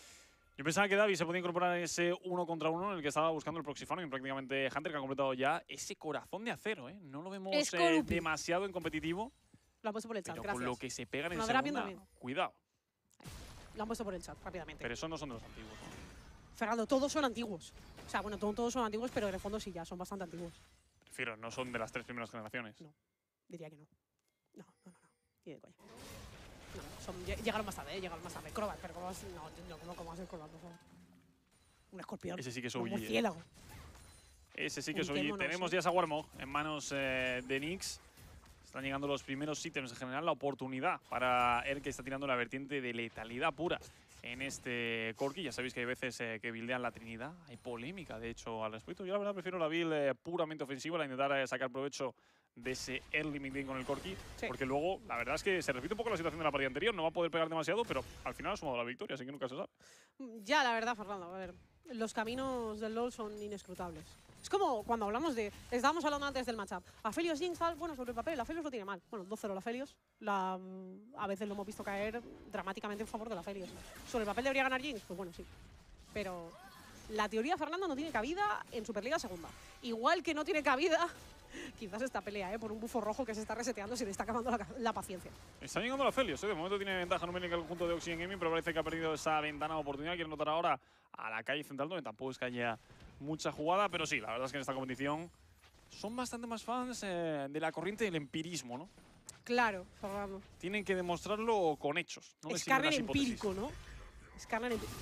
Yo pensaba que Davi se podía incorporar a ese uno contra uno en el que estaba buscando el Proxy Farming. Prácticamente Hunter, que ha completado ya ese corazón de acero, ¿eh? No lo vemos eh, Scorpion. demasiado en competitivo, Lo han puesto por el chat, pero gracias. con lo que se pegan en No, Drapion segunda, también. cuidado. Lo han puesto por el chat, rápidamente. Pero esos no son de los antiguos, ¿no? Fernando, todos son antiguos. O sea, bueno, to- todos son antiguos, pero en el fondo sí ya, son bastante antiguos. Prefiero, no son de las tres primeras generaciones. No. Diría que no. No, no, no, no. Ni de coña. No, son, llegaron más tarde, ¿eh? llegaron más tarde. Crobat, pero ¿cómo, no, no, ¿cómo, cómo va a ser Crobat, por favor? Un escorpión. Ese sí que es un O G. murciélago. Ese sí que Un es O G. Témonos, Tenemos ¿eh? ya esa Warmog en manos eh, de Nyx. Están llegando los primeros ítems en general, la oportunidad para él que está tirando la vertiente de letalidad pura en este Corki. Ya sabéis que hay veces eh, que buildean la Trinidad. Hay polémica, de hecho, al respecto. Yo la verdad prefiero la build eh, puramente ofensiva, la intentar eh, sacar provecho de ese early mid game con el Corki. Sí. Porque luego, la verdad es que se repite un poco la situación de la partida anterior. No va a poder pegar demasiado, pero al final ha sumado la victoria, así que nunca se sabe. Ya, la verdad, Fernando, a ver, los caminos del LoL son inescrutables. Es como cuando hablamos de… Estábamos hablando antes del matchup. Aphelios Jinx, tal, bueno, sobre el papel, Aphelios lo tiene mal. Bueno, dos cero la Aphelios. La, a veces lo hemos visto caer dramáticamente en favor de la Aphelios. ¿Sobre el papel debería ganar Jinx? Pues bueno, sí. Pero la teoría, Fernando, no tiene cabida en Superliga Segunda. Igual que no tiene cabida… Quizás esta pelea, ¿eh? Por un bufo rojo que se está reseteando, se le está acabando la, la paciencia. Está llegando la Aphelios, ¿eh? De momento tiene ventaja numérica el conjunto de Oxygen Gaming, pero parece que ha perdido esa ventana de oportunidad. Quiere notar ahora a la calle central, donde tampoco es que haya mucha jugada, pero sí, la verdad es que en esta competición son bastante más fans eh, de la corriente del empirismo, ¿no? Claro, Fernando. Tienen que demostrarlo con hechos. No Skarner empírico, ¿no? Skarner empírico.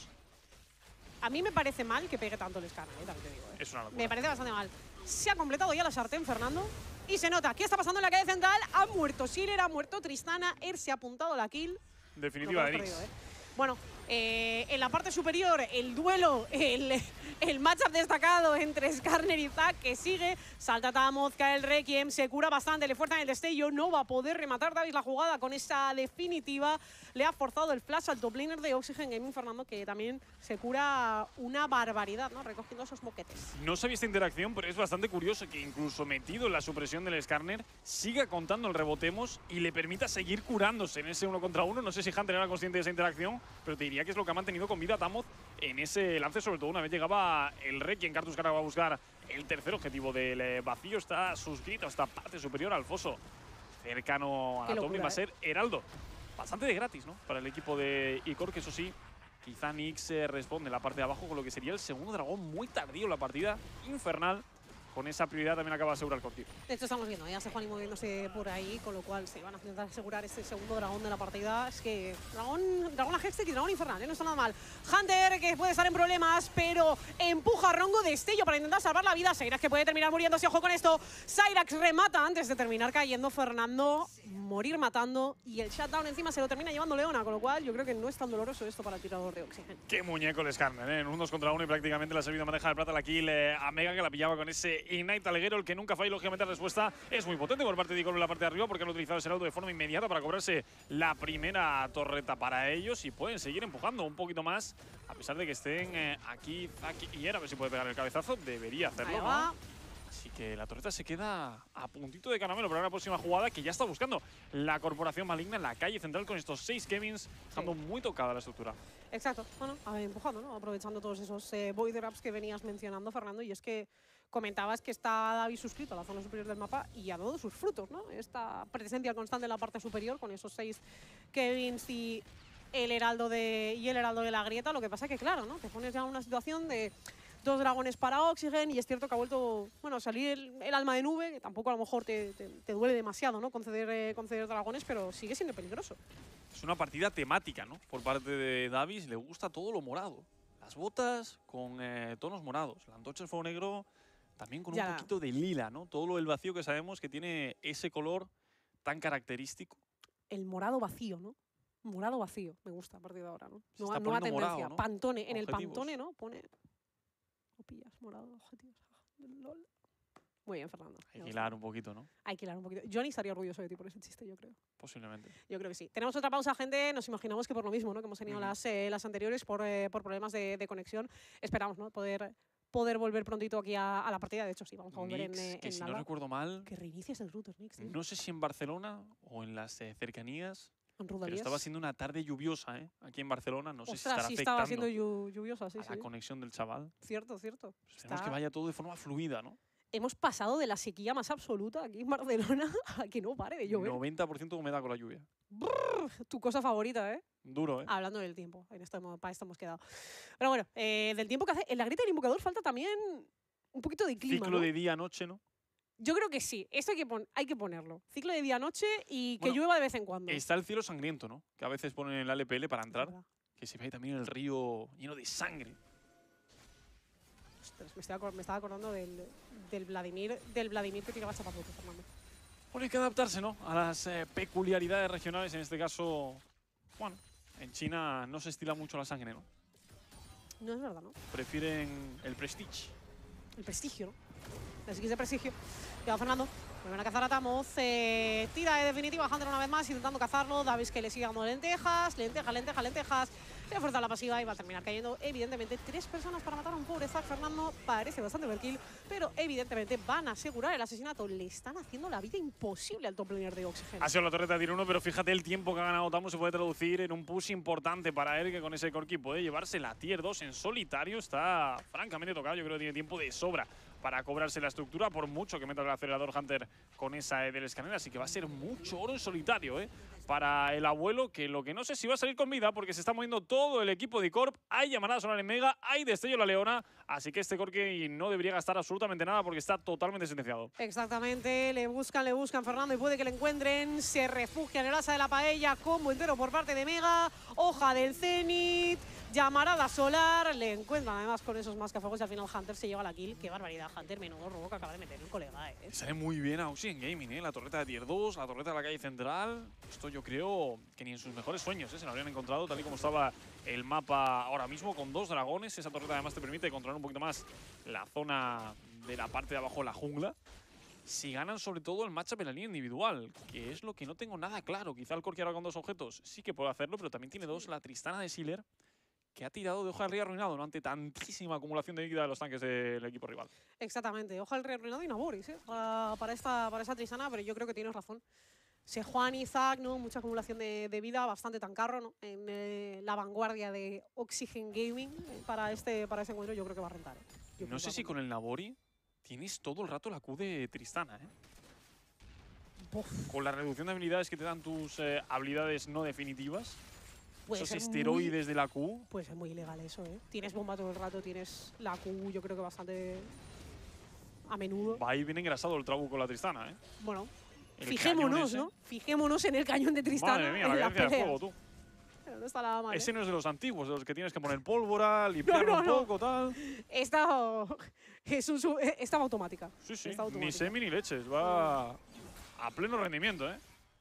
A mí me parece mal que pegue tanto el Skarner, ¿eh? También te digo, ¿eh? Es una locura. Me parece bastante mal. Se ha completado ya la sartén, Fernando. Y se nota. ¿Qué está pasando en la calle central? Ha muerto Sealer, ha muerto Tristana. Er se ha apuntado la kill. Definitiva de Nyx. Perdido, ¿eh? Bueno, eh, en la parte superior, el duelo, el, el matchup destacado entre Skarner y Zac, que sigue. Salta Tamoz, cae el Requiem, se cura bastante, le fuerzan el destello. No va a poder rematar Davis la jugada con esa definitiva. Le ha forzado el flash al top laner de Oxygen Gaming, Fernando, que también se cura una barbaridad, ¿no? Recogiendo esos moquetes. No sabía esta interacción, pero es bastante curioso que incluso metido en la supresión del Skarner, siga contando el rebotemos y le permita seguir curándose en ese uno contra uno. No sé si Hunter era consciente de esa interacción, pero te diría que es lo que ha mantenido con vida a Tamoz en ese lance, sobre todo una vez llegaba el Requiem. Karthus Cara va a buscar el tercer objetivo del eh, vacío. Está suscrito a esta parte superior al foso. Cercano a la top lane va a ser Heraldo. Bastante de gratis, ¿no? Para el equipo de Icor, que eso sí, quizá Nyx eh, responde en la parte de abajo con lo que sería el segundo dragón muy tardío en la partida. Infernal. Con esa prioridad también acaba de asegurar el Corki. De hecho, estamos viendo, ya se Juani moviéndose por ahí, con lo cual se van a intentar asegurar este segundo dragón de la partida. Es que dragón, dragón a Hextech y dragón infernal, ¿eh? No está nada mal. Hunter, que puede estar en problemas, pero empuja a Rongo destello para intentar salvar la vida. Cyrax, que puede terminar muriéndose, ojo con esto. Cyrax remata antes de terminar cayendo. Fernando, morir matando. Y el shutdown encima se lo termina llevando Leona, con lo cual yo creo que no es tan doloroso esto para el tirador de Oxygen. Qué muñeco el Skarner, ¿eh? En un dos contra uno y prácticamente le ha servido bandeja de plata la kill eh, a Mega, que la pillaba con ese Ignite Aleguero, el que nunca falla. Lógicamente la respuesta es muy potente por parte de Icor en la parte de arriba, porque han utilizado ese Heraldo de forma inmediata para cobrarse la primera torreta para ellos y pueden seguir empujando un poquito más, a pesar de que estén eh, aquí, aquí y era. A ver si puede pegar el cabezazo. Debería hacerlo, Ahí va. ¿no? Así que la torreta se queda a puntito de caramelo para la próxima jugada, que ya está buscando la corporación maligna en la calle central con estos seis Kevins, dejando sí. muy tocada la estructura. Exacto, bueno, a ver, empujando, ¿no? Aprovechando todos esos eh, void traps que venías mencionando, Fernando, y es que comentabas que está David suscrito a la zona superior del mapa y ha dado sus frutos, ¿no? Esta presencia constante en la parte superior con esos seis Kevins y el heraldo de, y el heraldo de la grieta. Lo que pasa que, claro, ¿no? Te pones ya en una situación de dos dragones para Oxygen y es cierto que ha vuelto, bueno, a salir el, el alma de nube, que tampoco a lo mejor te, te, te duele demasiado, ¿no? Conceder, eh, conceder dragones, pero sigue siendo peligroso. Es una partida temática, ¿no? Por parte de Davis, le gusta todo lo morado. Las botas con eh, tonos morados, la antorcha del fuego negro también con ya. un poquito de lila, ¿no? Todo lo del vacío que sabemos que tiene ese color tan característico. El morado vacío, ¿no? Morado vacío, me gusta a partir de ahora, ¿no? Se nueva, nueva tendencia. Morado, ¿no? Pantone, en objetivos. El Pantone, ¿no? Pone… No pillas, morado, objetivos. Lol. Muy bien, Fernando. Hay que hilar un poquito, ¿no? Hay que hilar un poquito. Johnny estaría orgulloso de ti por ese chiste, yo creo. Posiblemente. Yo creo que sí. Tenemos otra pausa, gente. Nos imaginamos que por lo mismo, ¿no? Que hemos tenido uh-huh. las, eh, las anteriores por, eh, por problemas de, de conexión. Esperamos, ¿no? Poder… poder volver prontito aquí a, a la partida. De hecho, sí, vamos a volver Nyx, en, eh, que en si nada. no recuerdo mal… Que reinicies el router, Nyx. No sé si en Barcelona o en las eh, cercanías, en pero estaba siendo una tarde lluviosa, ¿eh? Aquí en Barcelona. No Ostras, sé si estará sí afectando estaba siendo lluviosa, sí, a sí. la conexión del chaval. Cierto, cierto. Pues esperemos que vaya todo de forma fluida, ¿no? Hemos pasado de la sequía más absoluta aquí en Barcelona a que no pare de llover. noventa por ciento de humedad con la lluvia. Brrr, tu cosa favorita, ¿eh? Duro, ¿eh? Hablando del tiempo, en esto, para esto hemos quedado. Pero bueno, eh, del tiempo que hace, en la grieta del invocador falta también un poquito de clima, Ciclo ¿no? de día-noche, ¿no? Yo creo que sí, esto hay que, pon hay que ponerlo. Ciclo de día-noche y que Bueno, llueva de vez en cuando. Está el cielo sangriento, ¿no? Que a veces ponen en el L P L para entrar. Verdad. Que se ve ahí también el río lleno de sangre. Ostras, me, estaba, me estaba acordando del, del Vladimir del Vladimir que tiraba chapapote, Fernando. Bueno, hay que adaptarse, ¿no? A las eh, peculiaridades regionales. En este caso, bueno, en China no se estila mucho la sangre, ¿no? No es verdad, ¿no? Prefieren el prestige. El prestigio, ¿no? El skills de prestigio. Cuidado, Fernando. Vuelven a cazar a Tamoz. Eh, tira de definitiva Hunter una vez más, intentando cazarlo. Davis que le sigue dando lentejas. Lentejas, lentejas, lentejas. Le fuerza la pasiva y va a terminar cayendo. Evidentemente, tres personas para matar a un pobre Zac. Fernando parece bastante overkill, pero evidentemente van a asegurar el asesinato. Le están haciendo la vida imposible al top laner de Oxygen. Ha sido la torreta de tier uno, pero fíjate el tiempo que ha ganado Tamoz se puede traducir en un push importante para él, que con ese Corki puede llevarse la tier dos en solitario. Está francamente tocado. Yo creo que tiene tiempo de sobra para cobrarse la estructura, por mucho que meta el acelerador Hunter con esa E del escanner. Así que va a ser mucho oro en solitario, ¿eh? Para el abuelo, que lo que no sé si va a salir con vida, porque se está moviendo todo el equipo de Corp. Hay llamada solar en Mega, hay destello en la Leona, así que este Corki no debería gastar absolutamente nada porque está totalmente sentenciado. Exactamente, le buscan, le buscan Fernando y puede que le encuentren. Se refugia en el asa de la paella, combo entero por parte de Mega, hoja del Zenith, llamarada solar, le encuentran además con esos mascafuegos y al final Hunter se lleva la kill. Qué barbaridad, Hunter, menudo robo que acaba de meter el colega, ¿eh? Sale muy bien a Oxygen Gaming, ¿eh? La torreta de tier dos, la torreta de la calle central. Esto yo creo que ni en sus mejores sueños, ¿eh? Se lo habrían encontrado tal y como estaba el mapa ahora mismo, con dos dragones. Esa torreta además te permite controlar un poquito más la zona de la parte de abajo de la jungla. Si ganan sobre todo el matchup en la línea individual, que es lo que no tengo nada claro. Quizá el Corki ahora con dos objetos sí que puede hacerlo, pero también tiene dos la Tristana de Sealer, que ha tirado de hoja del rey arruinado, ¿no? Ante tantísima acumulación de líquida de los tanques del equipo rival. Exactamente, hoja del rey arruinado y Naboris, ¿eh? Para, para, esta, para esta Tristana, pero yo creo que tienes razón. Sejuani, Isaac, ¿no? Mucha acumulación de, de vida, bastante tancarro, ¿no? En eh, la vanguardia de Oxygen Gaming eh, para, este, para este encuentro yo creo que va a rentar, ¿eh? Yo No sé si con el Nabori tienes todo el rato la Q de Tristana, ¿eh? Uf. Con la reducción de habilidades que te dan tus eh, habilidades no definitivas, Puede esos ser esteroides muy, de la Q. Puede ser muy ilegal eso, ¿eh? Tienes bomba todo el rato, tienes la Q, yo creo que bastante a menudo. Va ahí bien engrasado el Trabu con la Tristana, ¿eh? Bueno, El fijémonos, cañón ¿no? Fijémonos en el cañón de Tristana. Madre mía, la en la cadencia de pelea. fuego, tú. Pero no está nada mal, Ese ¿eh? no es de los antiguos, de los que tienes que poner pólvora, limpiarlo no, un no. poco, tal. Esta es un, su- estaba automática. Sí, sí, Está ni automática. semi ni leches, va a pleno rendimiento, ¿eh?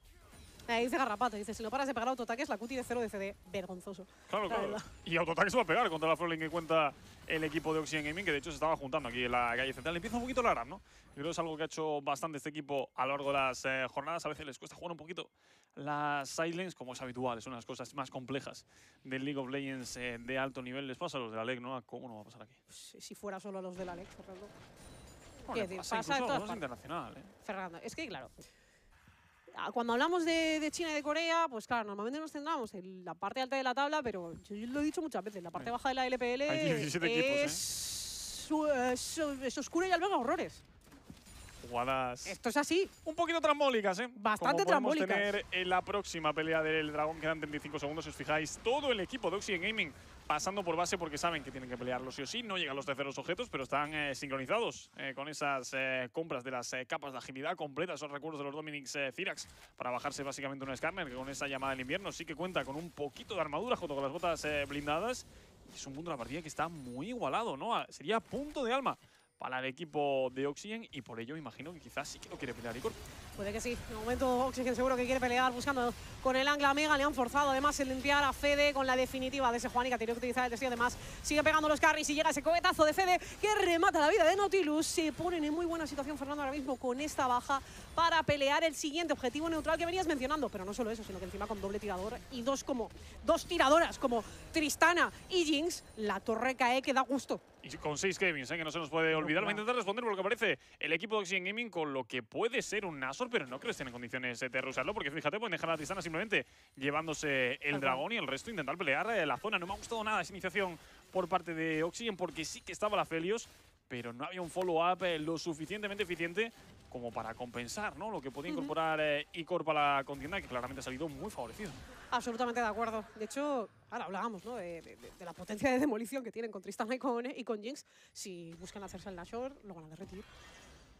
Ahí dice Garrapato, dice, si no paras de pegar autoataques, la Q T de cero de C D. Vergonzoso. Claro, La claro. verdad. Y autoataque se va a pegar contra la Florlin que cuenta el equipo de Oxygen Gaming, que de hecho se estaba juntando aquí en la calle central. Empieza un poquito la gran, ¿no? Yo creo que es algo que ha hecho bastante este equipo a lo largo de las eh, jornadas. A veces les cuesta jugar un poquito las sidelines, como es habitual. Son las cosas más complejas del League of Legends eh, de alto nivel. Les pasa a los de la L E C, ¿no? ¿Cómo no va a pasar aquí? Pues, si fuera solo a los de la Alex, Fernando. Bueno, Quiero decir, pasa pasa incluso en a todas los partes. internacional, ¿eh? Fernando, es que claro, ah, cuando hablamos de, de China y de Corea, pues claro, normalmente nos centramos en la parte alta de la tabla, pero yo lo he dicho muchas veces, la parte Sí. baja de la L P L Hay diecisiete equipos, ¿eh? es, su- eh, su- es oscura y alberga horrores. Jugadas Esto es así. un poquito trambólicas, ¿eh? Bastante Como podemos trambólicas. tener en la próxima pelea del dragón, quedan treinta y cinco segundos, si os fijáis. Todo el equipo de Oxygen Gaming pasando por base porque saben que tienen que pelearlo sí o sí. No llegan los terceros objetos, pero están eh, sincronizados eh, con esas eh, compras de las eh, capas de agilidad completas, esos recursos de los Dominix eh, Cyrax para bajarse básicamente un Skarner, que con esa llamada del invierno sí que cuenta con un poquito de armadura junto con las botas eh, blindadas. Y es un punto de la partida que está muy igualado, ¿no? Sería punto de alma para el equipo de Oxygen y por ello imagino que quizás sí que lo quiere pelear Icor. Puede que sí. De momento Oxygen seguro que quiere pelear buscando con el Angla Mega. Le han forzado además el limpiar a Fede con la definitiva de ese Juani que ha tenido que utilizar el testigo. Además sigue pegando los carries y llega ese cohetazo de Fede que remata la vida de Nautilus. Se ponen en muy buena situación Fernando ahora mismo con esta baja para pelear el siguiente objetivo neutral que venías mencionando. Pero no solo eso, sino que encima con doble tirador y dos como dos tiradoras como Tristana y Jinx. La torre cae que da gusto. Y con seis Kevins, ¿eh? Que no se nos puede olvidar. Va a intentar responder por lo que parece el equipo de Oxygen Gaming con lo que puede ser un Nashor, pero no creo que estén en condiciones de usarlo, porque fíjate, pueden dejar a la Tristana simplemente llevándose el dragón y el resto intentar pelear eh, la zona. No me ha gustado nada esa iniciación por parte de Oxygen, porque sí que estaba la Felios, pero no había un follow-up eh, lo suficientemente eficiente como para compensar, ¿no? Lo que podía incorporar eh, Icor para la contienda, que claramente ha salido muy favorecido. Absolutamente de acuerdo. De hecho, ahora hablábamos, ¿no? de, de, de la potencia de demolición que tienen con Tristana y con, y con Jinx. Si buscan hacerse el Nashor, lo van a derretir.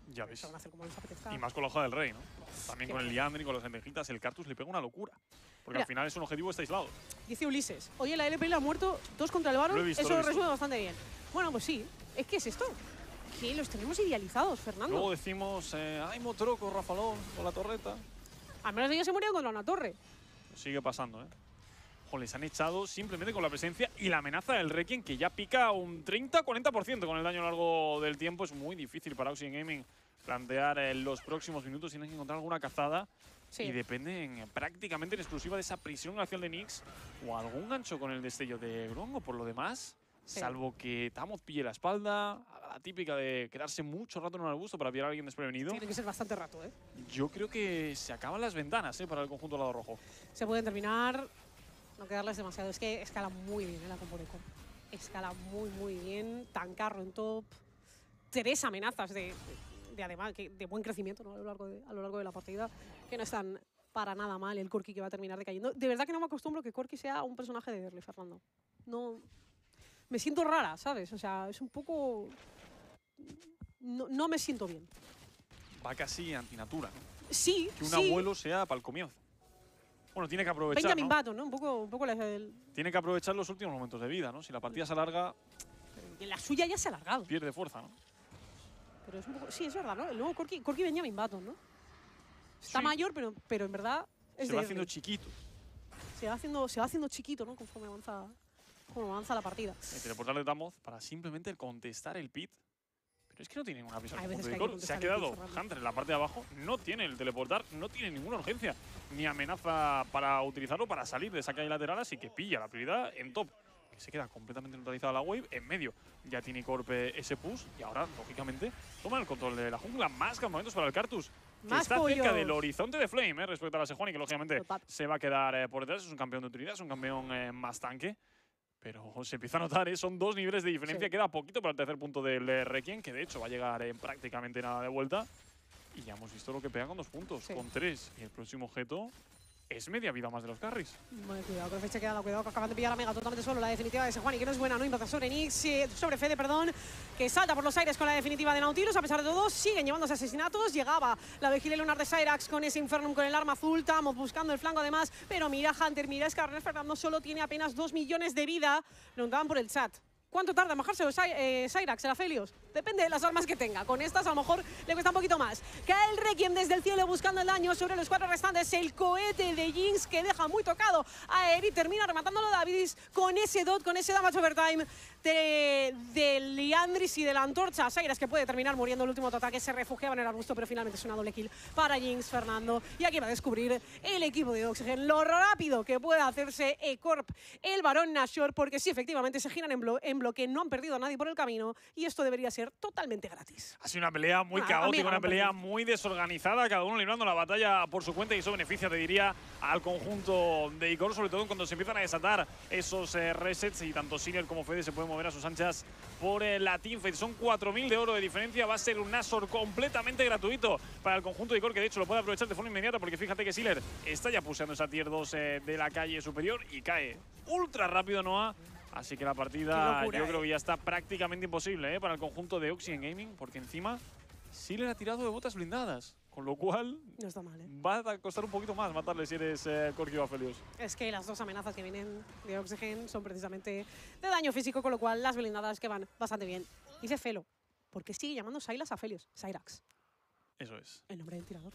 Ya ves. Se van a hacer como les apetezca. Y más con la hoja del rey, ¿no? También Qué con el bueno. Liandry, con las lentejitas, el Cartus le pega una locura. Porque Mira. al final es un objetivo está aislado. Dice Ulises, oye, la L P L ha muerto dos contra el Baron. Lo he visto, Eso lo he lo visto. resuelve bastante bien. Bueno, pues sí. Es que es esto. Que los tenemos idealizados, Fernando. Luego decimos, eh, ay, Motroco, Rafalón, con la torreta. Al menos ellos se murieron contra una torre. Sigue pasando, ¿eh? Ojo, les han echado simplemente con la presencia y la amenaza del Requiem, que ya pica un treinta a cuarenta por ciento con el daño a lo largo del tiempo. Es muy difícil para Oxygen Gaming plantear en los próximos minutos. Tienen que encontrar alguna cazada. Sí. Y dependen prácticamente en exclusiva de esa prisión glacial de Nyx o algún gancho con el destello de Brongo. Por lo demás, Sí. salvo que Tamoth pille la espalda, haga la típica de quedarse mucho rato en un arbusto para pillar a alguien desprevenido, Tiene que ser bastante rato, ¿eh? yo creo que se acaban las ventanas, ¿eh? Para el conjunto del lado rojo. Se pueden terminar. No quedarles demasiado. Es que escala muy bien en la compo de Corp. Escala muy, muy bien. Tancarro en top. Tres amenazas de, de, de además, que, de buen crecimiento, ¿no? a, lo largo de, a lo largo de la partida. Que no están para nada mal. El Corki que va a terminar decayendo. De verdad que no me acostumbro que Corki sea un personaje de early, Fernando. No. Me siento rara, ¿sabes? O sea, es un poco. No, no me siento bien. Va casi antinatura, ¿no? Sí. Que un sí. abuelo sea para el comienzo. Bueno, tiene que aprovechar, Benjamin ¿no? Button, ¿no? Un poco, un poco la, el- Tiene que aprovechar los últimos momentos de vida, ¿no? Si la partida se alarga, la suya ya se ha alargado. pierde fuerza, ¿no? Pero es un poco. Sí, es verdad, ¿no? El nuevo Corki, Corki Benjamin Button, ¿no? Está Sí. mayor, pero, pero en verdad es Se de va early. haciendo chiquito. se va haciendo Se va haciendo chiquito, ¿no? Conforme avanza, conforme avanza la partida. El teleportar de Tamoth para simplemente contestar el pit. Pero es que no tiene ninguna prisa. Hay el veces conjunto que hay de que Icor. Se ha contestar el quedado pit, Fernando. Hunter en la parte de abajo. No tiene el teleportar, no tiene ninguna urgencia. Ni amenaza para utilizarlo para salir de esa calle lateral. Así que pilla la prioridad en top. Que se queda completamente neutralizada la wave. En medio ya tiene Corpe ese push. Y ahora, lógicamente, toman el control de la jungla. Más campamentos para el Cartus. Que Más está cerca pollos. del horizonte de Flame, eh, respecto a la Sejuani, que lógicamente Total. se va a quedar eh, por detrás. Es un campeón de utilidad, es un campeón eh, más tanque. Pero se empieza a notar, ¿eh? Son dos niveles de diferencia. Sí. Queda poquito para el tercer punto del eh, Requiem, que de hecho va a llegar en prácticamente nada de vuelta. Y ya hemos visto lo que pega con dos puntos, Sí. con tres. Y el próximo objeto es media vida más de los carries. Bueno, cuidado, con fecha quedada, cuidado que acaban de pillar a Mega totalmente solo. La definitiva de Sejuani, que no es buena, no impacta sobre Nyx, eh, sobre Fede, perdón, que salta por los aires con la definitiva de Nautilus. A pesar de todo, siguen llevándose asesinatos. Llegaba la Vigilia Lunar de Cyrax con ese Infernum con el arma azul. Tamoth buscando el flanco además, pero mira Hunter, mira Skarner. Fernando solo tiene apenas dos millones de vida. Preguntaban por el chat. ¿Cuánto tarda en bajarse los Cy- eh, Cyrax, el Aphelios? Depende de las armas que tenga. Con estas a lo mejor le cuesta un poquito más. Cae el Requiem desde el cielo buscando el daño sobre los cuatro restantes. El cohete de Jinx que deja muy tocado a Eri. Termina rematándolo Davidis con ese dot, con ese damage overtime de, de Liandris y de la antorcha. Cyrax que puede terminar muriendo el último ataque. Se refugiaba en el arbusto, pero finalmente es una doble kill para Jinx, Fernando. Y aquí va a descubrir el equipo de Oxygen lo rápido que puede hacerse E-Corp, el Barón Nashor, porque sí, efectivamente se giran en, blo en bloque, no han perdido a nadie por el camino y esto debería ser totalmente gratis. Ha sido una pelea muy Ah, caótica, amiga, una no pelea perdí. muy desorganizada, cada uno librando la batalla por su cuenta y eso beneficia, te diría, al conjunto de Icor, sobre todo cuando se empiezan a desatar esos eh, resets y tanto Sinner como Fede se pueden mover a sus anchas por eh, la teamfight. Son cuatro mil de oro de diferencia, va a ser un Nashor completamente gratuito para el conjunto de Icor, que de hecho lo puede aprovechar de forma inmediata porque fíjate que Sinner está ya puseando esa tier dos eh, de la calle superior y cae ultra rápido Noah. Así que la Qué partida locura, yo eh. creo que ya está prácticamente imposible ¿eh? Para el conjunto de Oxygen Gaming, porque encima Sealer ha tirado de botas blindadas, con lo cual No está mal, ¿eh? va a costar un poquito más matarle si eres eh, Corki o Aphelios. Es que las dos amenazas que vienen de Oxygen son precisamente de daño físico, con lo cual las blindadas que van bastante bien. Dice Felo, ¿por qué sigue llamando Sylas a Aphelios? Cyrax, Eso es. el nombre del tirador.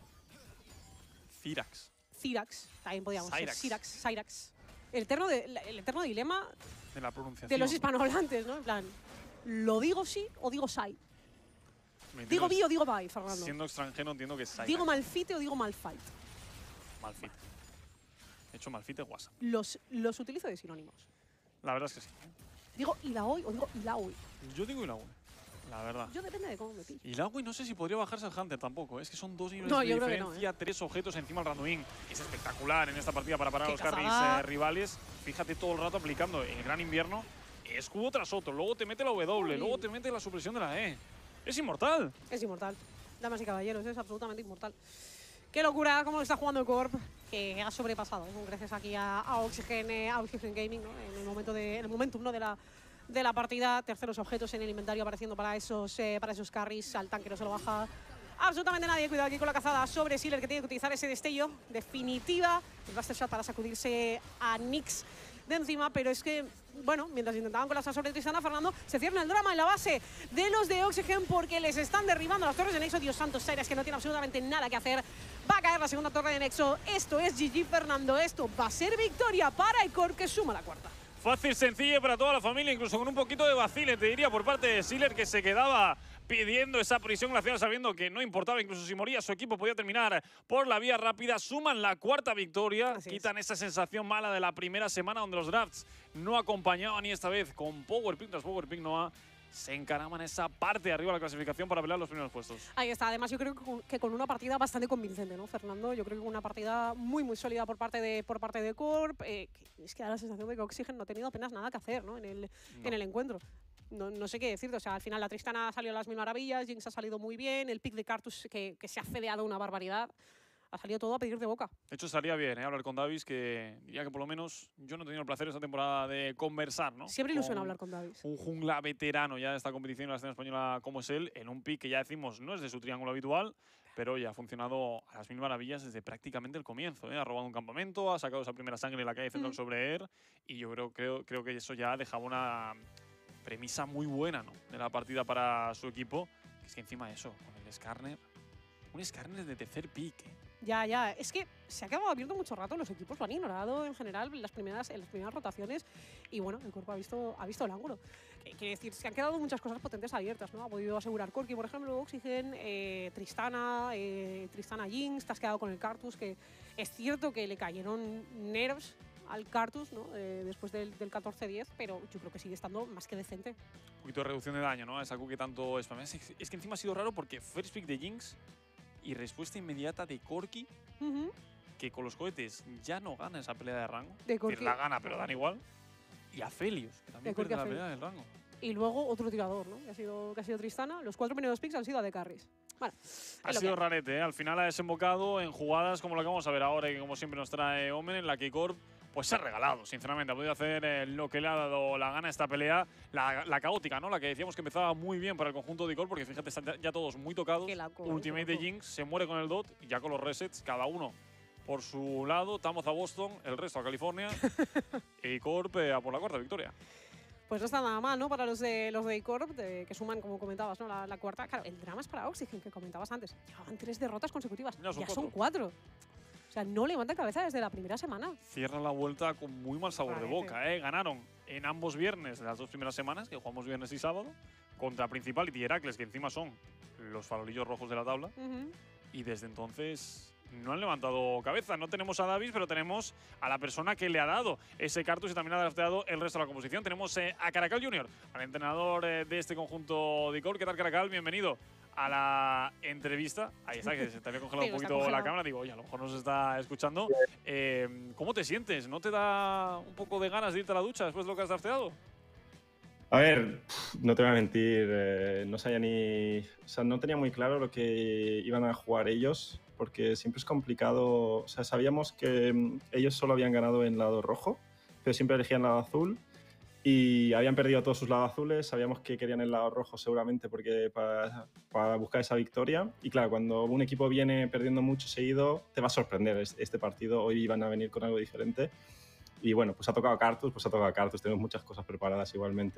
Cyrax. Cyrax, también podíamos ser Cyrax. Cyrax, Cyrax. El eterno, de- el eterno dilema De la pronunciación. de los hispanohablantes, ¿no? En plan, ¿lo digo sí o digo sai? Me ¿Digo entiendo, bi o digo bye, Fernando? Siendo extranjero entiendo que es Cyrax. ¿Digo malfite o digo malfight? Malfit. De hecho, Malfit es WhatsApp. Los, los utilizo de sinónimos. La verdad es que sí. ¿Digo ilaoi o digo ilaoi? Yo digo Ilagüe, la verdad. Yo depende de cómo me pillo. Ilagüe no sé si podría bajarse al Hunter tampoco. Es que son dos niveles No, de yo creo que no, diferencia, tres objetos encima del Randuin. Es espectacular en esta partida para parar a Qué los carries cazada. eh, rivales. Fíjate todo el rato aplicando en el gran invierno. Escudo tras otro, luego te mete la W, Uy. luego te mete la supresión de la E. Es inmortal. Es inmortal. Damas y caballeros, es absolutamente inmortal. Qué locura cómo está jugando el Corp, que ha sobrepasado, ¿no? Gracias aquí a, a Oxygen, eh, a Oxygen Gaming, ¿no? En el momento de, en el momentum, ¿no? de la de la partida. Terceros objetos en el inventario apareciendo para esos eh, para esos carries. Al tanque no se lo baja. absolutamente nadie. Cuidado aquí con la cazada sobre Sealer, que tiene que utilizar ese destello definitiva. El Buster Shot para sacudirse a Nyx de encima, pero es que, bueno, mientras intentaban colapsar sobre Tristana, Fernando, se cierra el drama en la base de los de Oxygen porque les están derribando las torres de Nexo. Dios santo, Cyrus, que no tiene absolutamente nada que hacer. Va a caer la segunda torre de Nexo. Esto es G G, Fernando. Esto va a ser victoria para Icor, que suma la cuarta. Fácil, sencillo para toda la familia, incluso con un poquito de vacile, te diría, por parte de Sealer, que se quedaba pidiendo esa prisión glacial, sabiendo que no importaba, incluso si moría, su equipo podía terminar por la vía rápida. Suman la cuarta victoria, Así quitan es. esa sensación mala de la primera semana donde los drafts no acompañaban, y esta vez con Power Pick tras Power Pick Noah se encaraman esa parte de arriba de la clasificación para pelear los primeros puestos. Ahí está. Además, yo creo que con, que con una partida bastante convincente, ¿no, Fernando? Yo creo que con una partida muy, muy sólida por parte de, por parte de Corp. Eh, que es que da la sensación de que Oxygen no ha tenido apenas nada que hacer, ¿no? En el, No. en el encuentro. No, no sé qué decirte. O sea, al final la Tristana salió a las mil maravillas, Jinx ha salido muy bien, el pick de Cartus que, que se ha fedeado una barbaridad. Ha salido todo a pedir de boca. De hecho, estaría bien ¿eh? hablar con Davis, que diría que por lo menos yo no he tenido el placer esta temporada de conversar, ¿no? Siempre ilusiona Con hablar con Davis. un jungla veterano ya de esta competición en la escena española como es él, en un pick que ya decimos no es de su triángulo habitual, pero ya ha funcionado a las mil maravillas desde prácticamente el comienzo. ¿eh? Ha robado un campamento, ha sacado esa primera sangre en la calle central Mm. sobre él, y yo creo, creo, creo que eso ya dejaba una premisa muy buena, ¿no? de la partida para su equipo. Es que encima de eso, con el Skarner, un Skarner de tercer pick. ¿eh? Ya, ya. Es que se ha quedado abierto mucho rato. Los equipos lo han ignorado en general en las primeras, en las primeras rotaciones. Y bueno, el cuerpo ha visto, ha visto el ángulo. Eh, Quiere decir, se han quedado muchas cosas potentes abiertas, ¿no? Ha podido asegurar Corki, por ejemplo, Oxygen, eh, Tristana, eh, Tristana Jinx. Te has quedado con el Cartus, que es cierto que le cayeron nerfs al Cartus, ¿no? Eh, después del, del catorce diez, pero yo creo que sigue estando más que decente. Un poquito de reducción de daño, ¿no? Esa Q que tanto spamea. Es, es que encima ha sido raro porque first pick de Jinx y respuesta inmediata de Corki, Ujú. que con los cohetes ya no gana esa pelea de rango. De Es decir, Corki. la gana, pero dan igual. Y a Felios, que también De Corki pierde a la Felios. pelea del rango. Y luego otro tirador, ¿no? Que ha sido, que ha sido Tristana. Los cuatro primeros picks han sido a de carries. Bueno, Ha es lo que sido hay. rarete, ¿eh? Al final ha desembocado en jugadas como la que vamos a ver ahora y que como siempre nos trae Omen, en la que Corp pues se ha regalado, sinceramente. Ha podido hacer eh, lo que le ha dado la gana a esta pelea. La, la caótica, ¿no? La que decíamos que empezaba muy bien para el conjunto de Corp, porque fíjate, están ya- ya todos muy tocados. Qué loco, Ultimate qué de loco. Jinx se muere con el dot y ya con los resets, cada uno por su lado. Tamos a Boston, el resto a California. Y Corp eh, a por la cuarta victoria. Pues no está nada mal, ¿no? Para los de los de Corp, de, que suman, como comentabas, ¿no? La, la cuarta. Claro, el drama es para Oxygen, que comentabas antes. Llevaban tres derrotas consecutivas. Ya son Ya son cuatro. O sea, no levantan cabeza desde la primera semana. Cierra la vuelta con muy mal sabor de Parece. boca. ¿eh? Ganaron en ambos viernes de las dos primeras semanas, que jugamos viernes y sábado, contra Principality y Heracles, que encima son los farolillos rojos de la tabla. Ujú. Y desde entonces no han levantado cabeza. No tenemos a Davis, pero tenemos a la persona que le ha dado ese Cartus y también ha drafteado el resto de la composición. Tenemos eh, a Caracal Junior, al entrenador eh, de este conjunto de Icor. ¿Qué tal, Caracal? Bienvenido a la entrevista. Ahí está, que se te había congelado Sí, un nos ha poquito la congelado. cámara. Digo, oye, a lo mejor nos está escuchando. Eh, ¿Cómo te sientes? ¿No te da un poco de ganas de irte a la ducha después de lo que has drafteado? A ver, no te voy a mentir, eh, no sabía ni. O sea, no tenía muy claro lo que iban a jugar ellos, porque siempre es complicado. O sea, sabíamos que mm, ellos solo habían ganado en lado rojo, pero siempre elegían lado azul y habían perdido todos sus lados azules. Sabíamos que querían el lado rojo seguramente porque para, para buscar esa victoria. Y claro, cuando un equipo viene perdiendo mucho seguido, te va a sorprender es- este partido. Hoy iban a venir con algo diferente. Y bueno, pues ha tocado Cartus, pues ha tocado Cartus. Tenemos muchas cosas preparadas igualmente.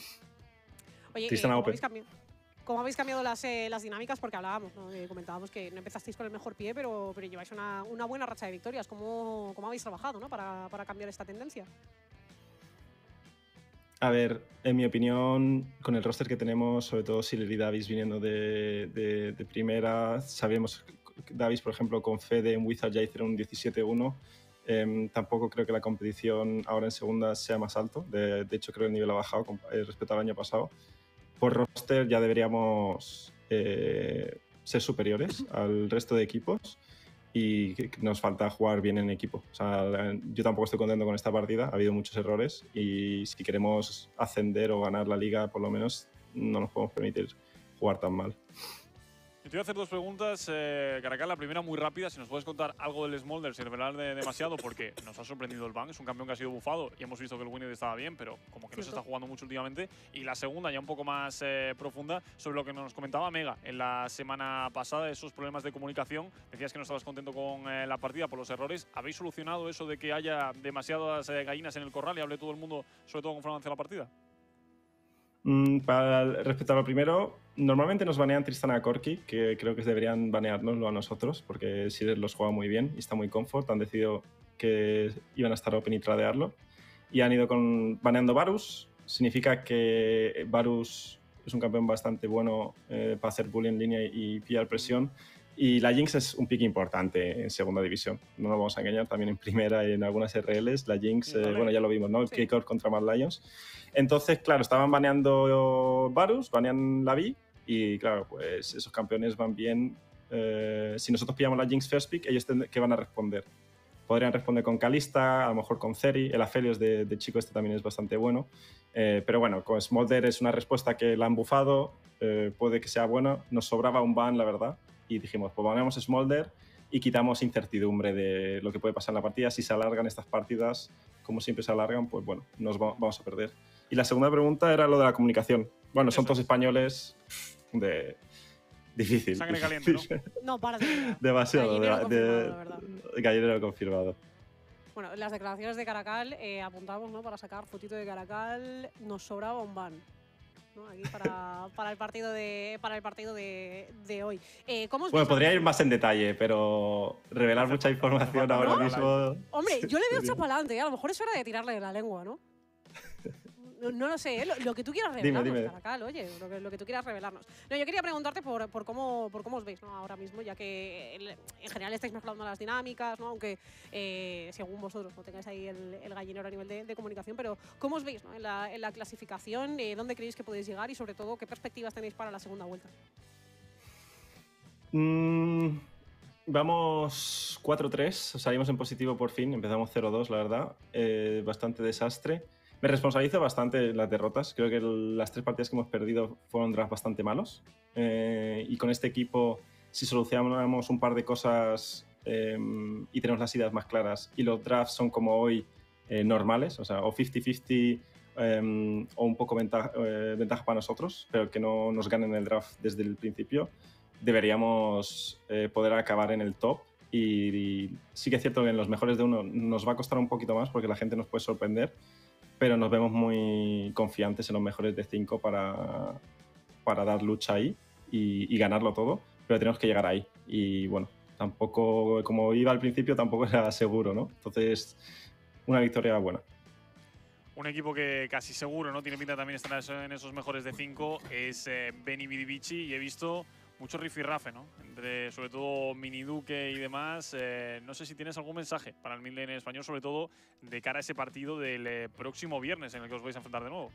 Oye, eh, Tristana ¿cómo, Open. habéis cambiado, cómo habéis cambiado las, eh, las dinámicas? Porque hablábamos, ¿no? Eh, comentábamos que no empezasteis con el mejor pie, pero, pero lleváis una, una buena racha de victorias. ¿Cómo, cómo habéis trabajado, ¿no? para, para cambiar esta tendencia? A ver, en mi opinión, con el roster que tenemos, sobre todo Sealer y Davis viniendo de, de, de primera, sabemos que Davis, por ejemplo, con Fede en Wizard ya hicieron un diecisiete uno. Eh, tampoco creo que la competición ahora en segunda sea más alto. De, de hecho, creo que el nivel ha bajado con- eh, respecto al año pasado. Por roster ya deberíamos eh, ser superiores al resto de equipos y que- que nos falta jugar bien en equipo. O sea, la- yo tampoco estoy contento con esta partida, ha habido muchos errores y si queremos ascender o ganar la liga, por lo menos, no nos podemos permitir jugar tan mal. Yo te voy a hacer dos preguntas, eh, Caracal. La primera muy rápida, si nos puedes contar algo del Smolder sin revelar de demasiado, porque nos ha sorprendido el ban. Es un campeón que ha sido bufado y hemos visto que el Winner estaba bien, pero como que no se está jugando mucho últimamente. Y la segunda, ya un poco más eh, profunda, sobre lo que nos comentaba Mega en la semana pasada, esos problemas de comunicación. Decías que no estabas contento con eh, la partida por los errores. ¿Habéis solucionado eso de que haya demasiadas eh, gallinas en el corral y hable todo el mundo, sobre todo conforme avance la partida? Mm, para, respecto a lo primero, normalmente nos banean Tristana a Corki, que creo que deberían baneárnoslo a nosotros, porque Seeded los juega muy bien y está muy comfort. Han decidido que iban a estar open y tradearlo. Y han ido con baneando Varus. Significa que Varus es un campeón bastante bueno eh, para hacer bullying en línea y pillar presión. Y la Jinx es un pick importante en segunda división. No nos vamos a engañar, también en primera y en algunas R Ls. La Jinx, eh, bueno, ya lo vimos, ¿no? El sí. Kick-Out contra Mad Lions. Entonces, claro, estaban baneando Varus, banean la Vi. Y claro, pues esos campeones van bien. Eh, si nosotros pillamos la Jinx first pick, ellos ¿qué van a responder? Podrían responder con Kalista, a lo mejor con Zeri. El Aphelios de, de chico este también es bastante bueno. Eh, pero bueno, con Smolder es una respuesta que la han bufado. Eh, puede que sea bueno. Nos sobraba un ban, la verdad. Y dijimos, pues baneamos Smolder y quitamos incertidumbre de lo que puede pasar en la partida. Si se alargan estas partidas, como siempre se alargan, pues bueno, nos va, vamos a perder. Y la segunda pregunta era lo de la comunicación. Bueno, son todos españoles de... Difícil. Sangre caliente, ¿no? No, para de Demasiado. Gallinero de, confirmado, de, la verdad. Gallinero confirmado. Bueno, las declaraciones de Caracal, eh, apuntamos, ¿no? Para sacar fotito de Caracal, nos sobraba un ban, ¿no? Aquí para, para el partido de, para el partido de, de hoy. Eh, ¿cómo os bueno, veis podría aquí? ir más en detalle, pero revelar mucha información ahora ¿No? mismo... Hombre, yo le veo chapalante, ¿eh? A lo mejor es hora de tirarle la lengua, ¿no? No, no lo sé, ¿eh? lo, lo que tú quieras revelarnos, dime, dime. Caracal, oye, lo que, lo que tú quieras revelarnos. No, yo quería preguntarte por, por, cómo, por cómo os veis, ¿no? Ahora mismo, ya que el, en general estáis mezclando las dinámicas, ¿no? Aunque eh, según vosotros no tengáis ahí el, el gallinero a nivel de, de comunicación, pero ¿cómo os veis, ¿no? en, la, en la clasificación? Eh, ¿Dónde creéis que podéis llegar? Y sobre todo, ¿qué perspectivas tenéis para la segunda vuelta? Mm, vamos cuatro tres, salimos en positivo por fin, empezamos cero dos, la verdad. Eh, bastante desastre. Me responsabilizo bastante las derrotas. Creo que el, las tres partidas que hemos perdido fueron drafts bastante malos. Eh, y con este equipo, si solucionamos un par de cosas eh, y tenemos las ideas más claras y los drafts son como hoy eh, normales, o sea, o cincuenta cincuenta eh, o un poco ventaja, eh, ventaja para nosotros, pero que no nos ganen el draft desde el principio, deberíamos eh, poder acabar en el top. Y, y sí que es cierto que en los mejores de uno nos va a costar un poquito más porque la gente nos puede sorprender, pero nos vemos muy confiantes en los mejores de cinco para, para dar lucha ahí y, y ganarlo todo, pero tenemos que llegar ahí. Y bueno, tampoco, como iba al principio, tampoco era seguro, ¿no? Entonces, una victoria buena. Un equipo que casi seguro, ¿no? Tiene pinta también estar en esos mejores de cinco, es eh, Benny Bidivici, y he visto mucho rifirrafe, ¿no? Entre, sobre todo, Miniduque y demás. Eh, no sé si tienes algún mensaje para el midlane en español, sobre todo de cara a ese partido del eh, próximo viernes en el que os vais a enfrentar de nuevo.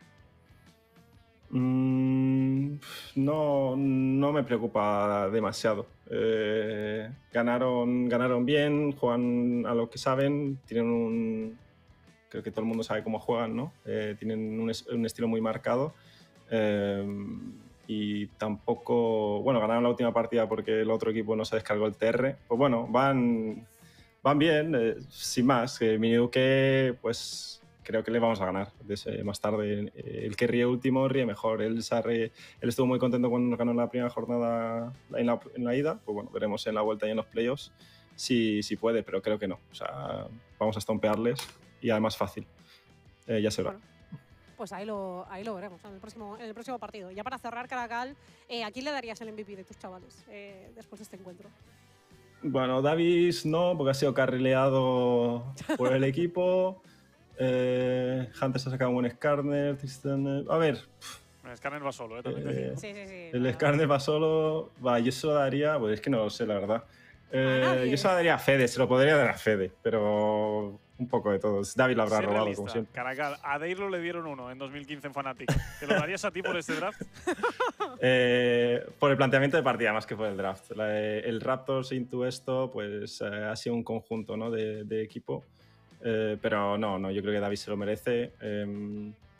Mm, no, no me preocupa demasiado. Eh, ganaron, ganaron bien, juegan a lo que saben, tienen un... Creo que todo el mundo sabe cómo juegan, ¿no? Eh, tienen un, es, un estilo muy marcado. Eh, y tampoco, bueno, ganaron la última partida porque el otro equipo no se descargó el T R. Pues bueno, van, van bien, eh, sin más. Eh, Miniduque, pues creo que le vamos a ganar. Desde más tarde, eh, el que ríe último ríe mejor. Él, se ríe, él estuvo muy contento cuando nos ganó la primera jornada en la, en la ida. Pues bueno, veremos en la vuelta y en los playoffs si, si puede, pero creo que no. O sea, vamos a estompearles y además fácil. Eh, ya se verá. Bueno. Pues ahí lo, ahí lo veremos en el próximo, en el próximo partido. Ya para cerrar, Caracal, eh, ¿a quién le darías el M V P de tus chavales eh, después de este encuentro? Bueno, Davis no, porque ha sido carrileado por el equipo. Eh, Hunter se ha sacado un buen Skarner. A ver. El Skarner va solo, ¿eh? También eh sí, sí, sí. El no. Skarner va solo. Va, yo se lo daría. Pues es que no lo sé, la verdad. Eh, yo se lo daría a Fede, se lo podría dar a Fede, pero un poco de todos. David lo habrá Ser robado, realista. como siempre. Caracal, a Deirlo le dieron uno en dos mil quince en Fnatic. ¿Te lo darías a ti por este draft? eh, por el planteamiento de partida, más que por el draft. La, el Raptors into esto, pues eh, ha sido un conjunto, ¿no? de, de equipo. Eh, pero no, no, yo creo que David se lo merece. Eh,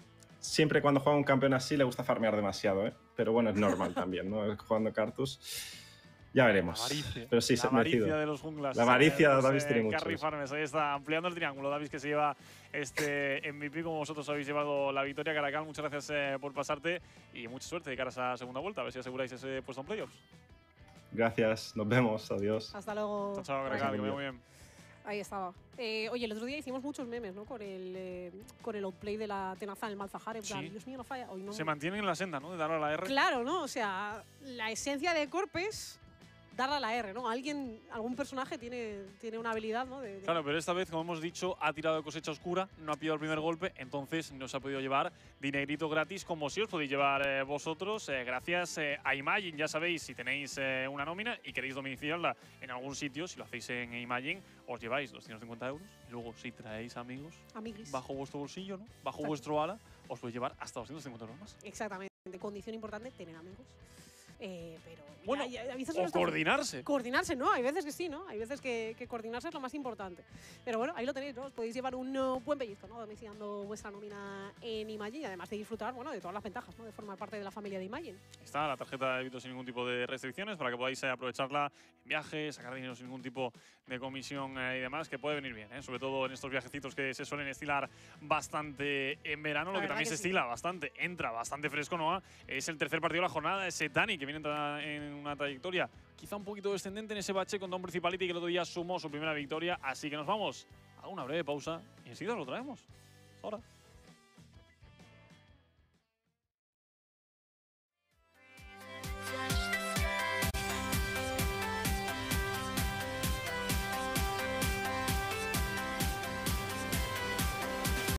siempre cuando juega un campeón así le gusta farmear demasiado, ¿eh? Pero bueno, es normal también, ¿no? Jugando Cartus. Ya veremos. La avaricia. Pero sí, la avaricia merecido. de los junglas. La avaricia de los, Davis eh, tiene mucho. Carry Farmers, ahí está, ampliando el triángulo. Davis que se lleva este M V P, como vosotros habéis llevado la victoria. Caracal, muchas gracias eh, por pasarte y mucha suerte de cara a esa segunda vuelta. A ver si aseguráis ese puesto en playoffs. Gracias, nos vemos, adiós. Hasta luego. Chao, chao, Caracal, que vaya muy bien. Ahí estaba. Eh, oye, el otro día hicimos muchos memes, ¿no? Con el, eh, con el outplay de la tenaza en el Malzahar. En plan, Sí. Dios mío, no falla. Hoy no. Se mantienen en la senda, ¿no? De dar a la R. Claro, ¿no? O sea, la esencia de Corp es darle a la R, ¿no? Alguien, algún personaje tiene, tiene una habilidad, ¿no? De, de Claro, pero esta vez, como hemos dicho, ha tirado de cosecha oscura, no ha pillado el primer golpe, entonces no se ha podido llevar dinerito gratis como si os podéis llevar eh, vosotros, eh, gracias eh, a Imagine. Ya sabéis, si tenéis eh, una nómina y queréis domiciliarla en algún sitio, si lo hacéis en Imagine, os lleváis doscientos cincuenta euros. Y luego, si traéis amigos amiguis. bajo vuestro bolsillo, ¿no? Bajo Exacto. vuestro ala, os podéis llevar hasta doscientos cincuenta euros más. Exactamente. Condición importante, tener amigos. Eh, pero Bueno, ya- ya- a veces o no está- coordinarse. Coordinarse, ¿no? Hay veces que sí, ¿no? Hay veces que, que coordinarse es lo más importante. Pero bueno, ahí lo tenéis, ¿no? Os podéis llevar un uh, buen pellizco, ¿no? Domiciliando vuestra nómina en Imagine y además de disfrutar, bueno, de todas las ventajas, ¿no? De formar parte de la familia de Imagine. Ahí está la tarjeta de débito sin ningún tipo de restricciones para que podáis eh, aprovecharla en viajes, sacar dinero sin ningún tipo de comisión eh, y demás, que puede venir bien, ¿eh? Sobre todo en estos viajecitos que se suelen estilar bastante en verano. La Lo que verdad también que se sí. estila bastante, entra bastante fresco, ¿no? Es el tercer partido de la jornada, ese Dani que viene en tra- en una trayectoria quizá un poquito descendente en ese bache con Don Principality, que el otro día sumó su primera victoria. Así que nos vamos a una breve pausa y enseguida os lo traemos. Ahora.